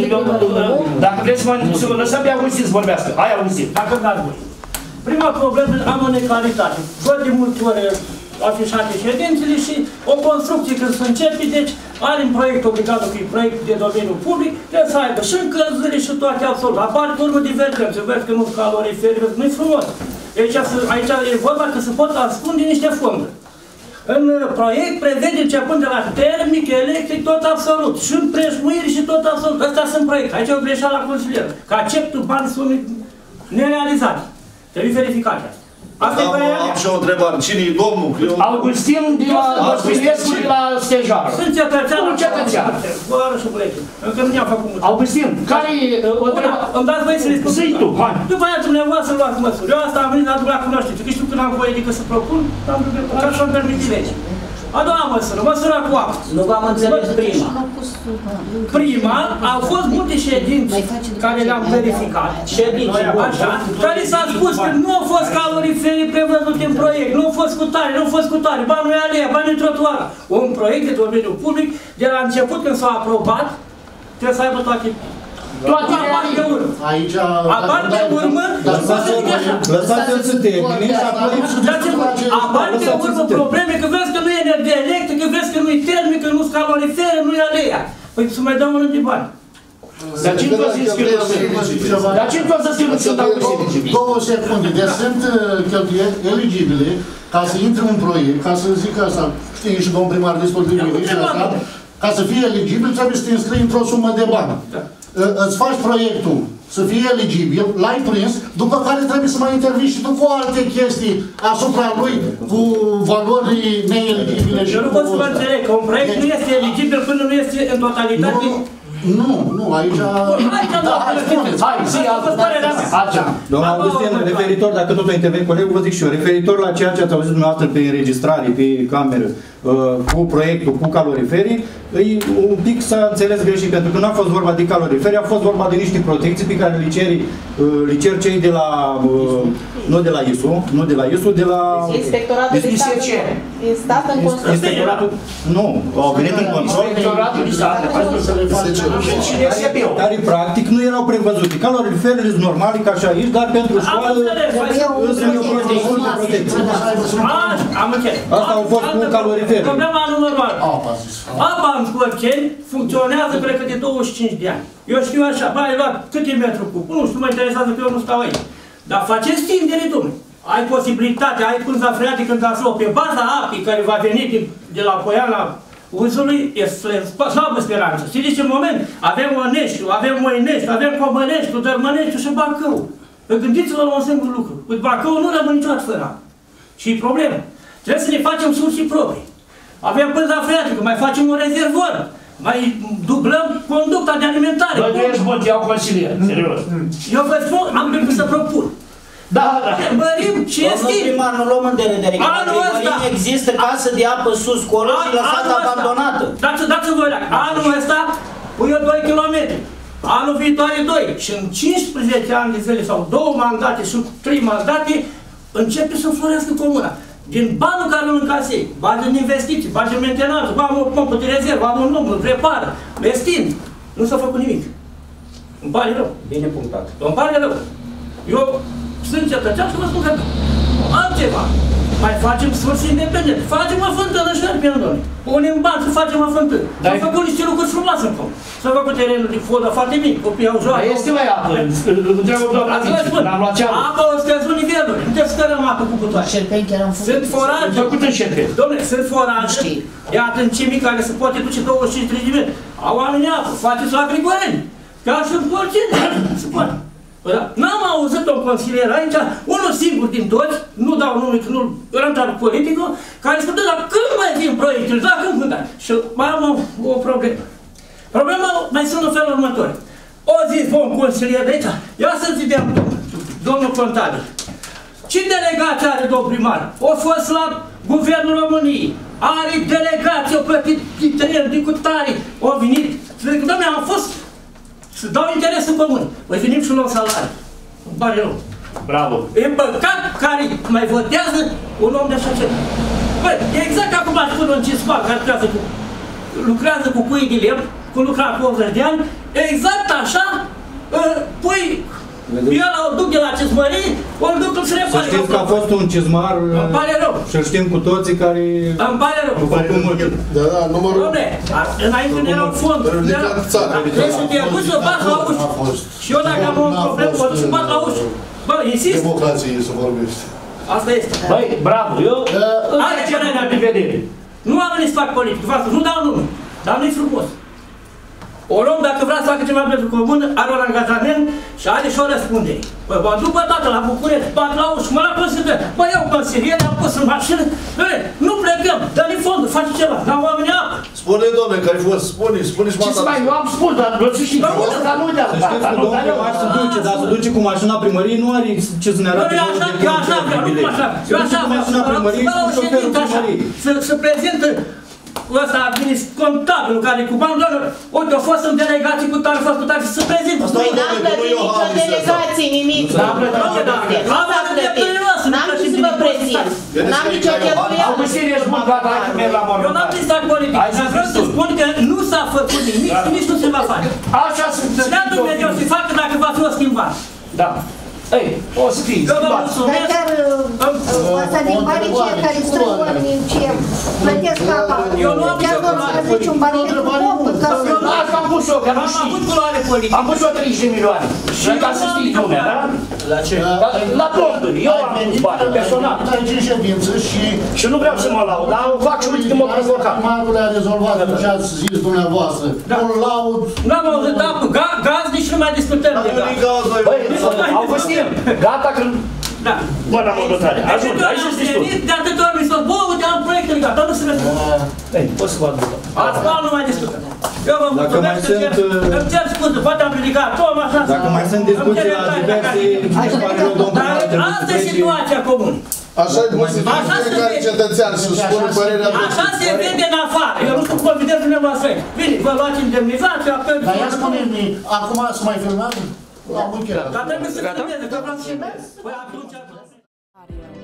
S9: dacă vreți să vă lăsăm pe Augustin să vorbească. Hai, Augustin.
S10: Dacă n-ați voi. Prima problemă am o necalitate. Văd de multe ori afișate ședințele și o construcție când se începe, deci are un proiect obligat, că e proiect de domeniu public, trebuie să aibă și încălzire și toate absolut. Apar pe urmă divergem, se vede că nu caloriferi, nu-i frumos. Aici e vorba că se pot ascunde niște fonduri. În proiect prevede începând de la termic, electric, tot absolut. Și în preșmuiri și tot absolut. Astea sunt proiecte. Aici e o greșeală la consilier. Că acceptul bani sunt nerealizate. Trebuie verificate asta.
S12: Am și o întrebare. Cine e domnul?
S9: Augustin de la Băsculescu de la Stejară.
S10: Sunt cetățean. Bără și plece. Încă nu ne-am făcut mult.
S9: Augustin, care e o întrebare?
S10: Îmi dați voie să le spun.
S9: Zi tu, hai.
S10: După aia dumneavoastră luați măsuri. Eu asta am venit la la cunoaștință. Că știu că n-am voie decât să propun, așa îmi permite lege. A doua măsură, măsura cu apă.
S8: Nu v-am înțeles prima.
S10: Prima, au fost multe ședințe care le-am verificat.
S8: Ședințe,
S10: așa, care s-a spus că nu au fost calorifere prevăzute în proiect, nu au fost cu tare, nu au fost cu tare, bani nu e alea, bani nu e trotuar. Un proiect de domeniu public, de la început când s-a aprobat, trebuie să aibă toate apar de urmă.
S5: Aici...
S10: Apar de urmă,
S2: lăsați-l să termine și apoi...
S10: Apar de urmă probleme, că vezi că nu e energie electrică, vezi că nu e termică, nu sunt calorifere, nu e alea. Păi să mai dăm unul de bani.
S9: Dar cine vă să schimbe? Dar cine vă să schimbe sunt Augustin?
S5: 2 secunde. Deci sunt cheltuieli eligibile ca să intre un proiect, ca să zic asta, știi și domnul primar destul de bine și asta, ca să fie eligibil trebuie să te înscrii într-o sumă de bani. Îți faci proiectul să fie eligibil, l-ai prins, după care trebuie să mai intervii și tu cu alte chestii asupra lui, cu valori neeligibile.
S10: Eu nu pot să vă înțeleg că un proiect nu este eligibil până nu este în totalitate.
S5: Nu, aici...
S10: Aici nu, hai, zi,
S2: Domnul Augustin, referitor, dacă tot o interveni colegul, vă zic și eu, referitor la ceea ce ați auzit dumneavoastră pe înregistrare, pe cameră, cu proiectul, cu caloriferii, un pic s-a înțeles greșit, pentru că nu a fost vorba de caloriferi, a fost vorba de niște protecții pe care le cer cei de la, nu de la ISU, de la...
S4: Inspectoratul de stat în construcție.
S2: Inspectoratul, nu, au venit în control.
S9: Inspectoratul de stat,
S2: care practic nu erau prevăzute. Caloriferele sunt normale, ca și aici, dar pentru școală sunt o protecție.
S10: Am înțeles.
S2: Asta au fost cu calorifere.
S10: Problema numărul 1. Apa în Scorceni funcționează, cred că de 25 de ani. Eu știu așa, ai luat câte metru cub? Nu știu, mă interesează că eu nu stau aici. Dar faceți tindere, domnule. Ai posibilitate, ai pânza freatică în Taslău, pe baza apei care va veni de la Poiana Uzului, e slabă speranță. Știți ce moment? Avem Oneștiu, avem Moineștiu, avem Comăneștiu, Dărmăneștiu și Bacău. Gândiți-vă la un singur lucru. Bacău nu rămâne niciodată fără apă. Și e problemă. Trebuie să ne facem surse proprii. Avem pânza freatică, mai facem un rezervor, mai dublăm conducta de alimentare.
S9: Bă, tu ești bun, iau consilier, serios.
S10: Eu vă spun, am gândit să propun.
S9: Da.
S10: Mărim și
S8: Domnul primar, nu luăm în derâdere, că la primărie există casă de apă sus coră și lăsată abandonată.
S10: Dați-vă o leacă. Anul ăsta pui eu 2 km. Anul viitoare 2. Și în 15 ani de zile sau 2 mandate și 3 mandate începe să florească comuna. Din banul care îl încasei, bani în investiții, bani în mentenanță, bani o pompă de rezervă, am un număr, repară, vestin. Nu s-a făcut nimic. Îmi pare rău.
S8: Bine punctat.
S10: Îmi pare rău. Eu sunt cetățean și vă spun că altceva. Mai facem surse independente. Facem o fântână și pe domnule. Punem bani să facem o fântână. S-au făcut niște lucruri frumoase în com. S-au făcut terenul de fodă foarte mic. Copiii au joacă.
S9: Este mai apă. Întreabă doamna Vici. N-am luat ceamă.
S10: Apa o scăzut nivelul. Nu te scărăm apă cu butoare. Sunt foraje.
S9: Făcut în șerpeni.
S10: Dom'le, sunt foraje. Iată în cimii care se poate duce 25-30 de metri. Au oamenii apă. Faceți la Grigoreni. Ca și în oricine. Se poate. N-am auzit un consilier aici, unul singur din toți, nu dau nume că nu rămâne politică, care spune, dar când mai vin proiectele, da, când? Și mai am o problemă. Problema mai sunt în felul următor. O zi vom consilier de aici, ia să vedem, domnul contabil. Ce delegație are domnul primar? O fost la Guvernul României, are delegație, o plătit teren de cutare, o venit, zic, dom'le, am fost să dau interesul comun. Păi venim și luăm salariu. Îmi pare rău.
S9: Bravo.
S10: E păcat care mai votează un om de așa ceva. Păi, exact acum ați spus un cismal care lucrează cu cuii de lemn, cu lucra cu 80 de ani, exact așa, pui, el o duc de la cizmării, o duc să repare.
S2: Să știți că a fost un cizmar,
S10: îmi pare rău.
S2: Și-l știm cu toții care...
S10: Îmi pare rău.
S3: Da, numărul...
S10: Dom'le, înainte nu erau fonduri. Trebuie să te aduci să bați la ușă. Și eu dacă am o problemă, o să bat la ușă. Bă, insist.
S3: Democrație să vorbești.
S10: Asta este.
S9: Băi, bravo, eu...
S10: Are cererea de vedere. Nu am venit să fac politică, nu dau nume, dar nu-i frumos. O om, dacă vrea să facă ceva pentru comună, are un angajament și are și o răspundere. Băi, mă duc dată la București, bat la ușă, mă la consilier. Băi, eu consilier, am pus în mașină, nu plecăm, dă-ne fondul, face ceva, n-am oamenii apă.
S12: Spune, doamne, că ai fost, spune-și
S9: Ce să mai, eu am spus, dar nu știu și dar nu de
S2: Să știți că domnul primar se duce, dar se duce cu mașina primăriei, nu are ce să ne arate.
S10: Eu așa vreau, nu așa, eu așa vreau, să prezintă ăsta vine contabilul care cu bani, uite, a fost în delegație cu tare, a fost cu tare, să prezintă.
S4: Păi n-am plătit nicio delegație, nimic. N-am plătit. N-am ce să vă prezint. N-am nicio cheltuială.
S9: Augustin, ești bun, gata, hai că merg la mormânt.
S10: Eu n-am zis la politică, dar vreau să spun că nu s-a făcut nimic și nici nu se va face.
S9: Așa sunt.
S10: Și da Dumnezeu să facă dacă va fi o schimbare.
S9: Da. Ei, o să fii schimbat.
S6: Dar chiar asta din banii ceea care strâng oamenii ce plătesc apa. Chiar nu aduce un bani pentru pompă.
S9: Asta am pus eu, că nu știi. Am pus eu 30 de milioane. Și ca să știi lumea, da?
S8: La ce?
S9: La pompuri. Eu am pus bani, personal.
S5: Aici în ședință
S9: și nu vreau să mă laud, dar o fac și uite că m-a provocat.
S5: Primarul a rezolvat ce ați zis dumneavoastră. Nu laud.
S10: N-am auzit, dar gaz nici nu mai discutăm de gaz.
S9: Băi, Augustin, gata că...
S10: Da.
S9: Bună mădătare, ajunge, aici știi tu.
S10: De atâtea ori mi s-au bă, uite, am proiectele gata, nu se vede.
S9: Ei, poți să vă aduc.
S10: Asta nu mai discutăm. Eu vă mulțumesc că îmi cer scuze, poate am ridicat tot așa.
S2: Dacă mai sunt discuții la diverse...
S10: Dar asta e situația comună.
S3: Așa e cum se vede fiecare cetățean și își spune părerea.
S10: Așa se vede în afară. Eu nu sunt confident dumneavoastră. Bine, vă luați indemnizația, apoi...
S5: Dar ia spune-mi, acum să mai filmează? Am încheiat.
S10: Dar trebuie să filmeze, că vreau să filmez. Păi atunci...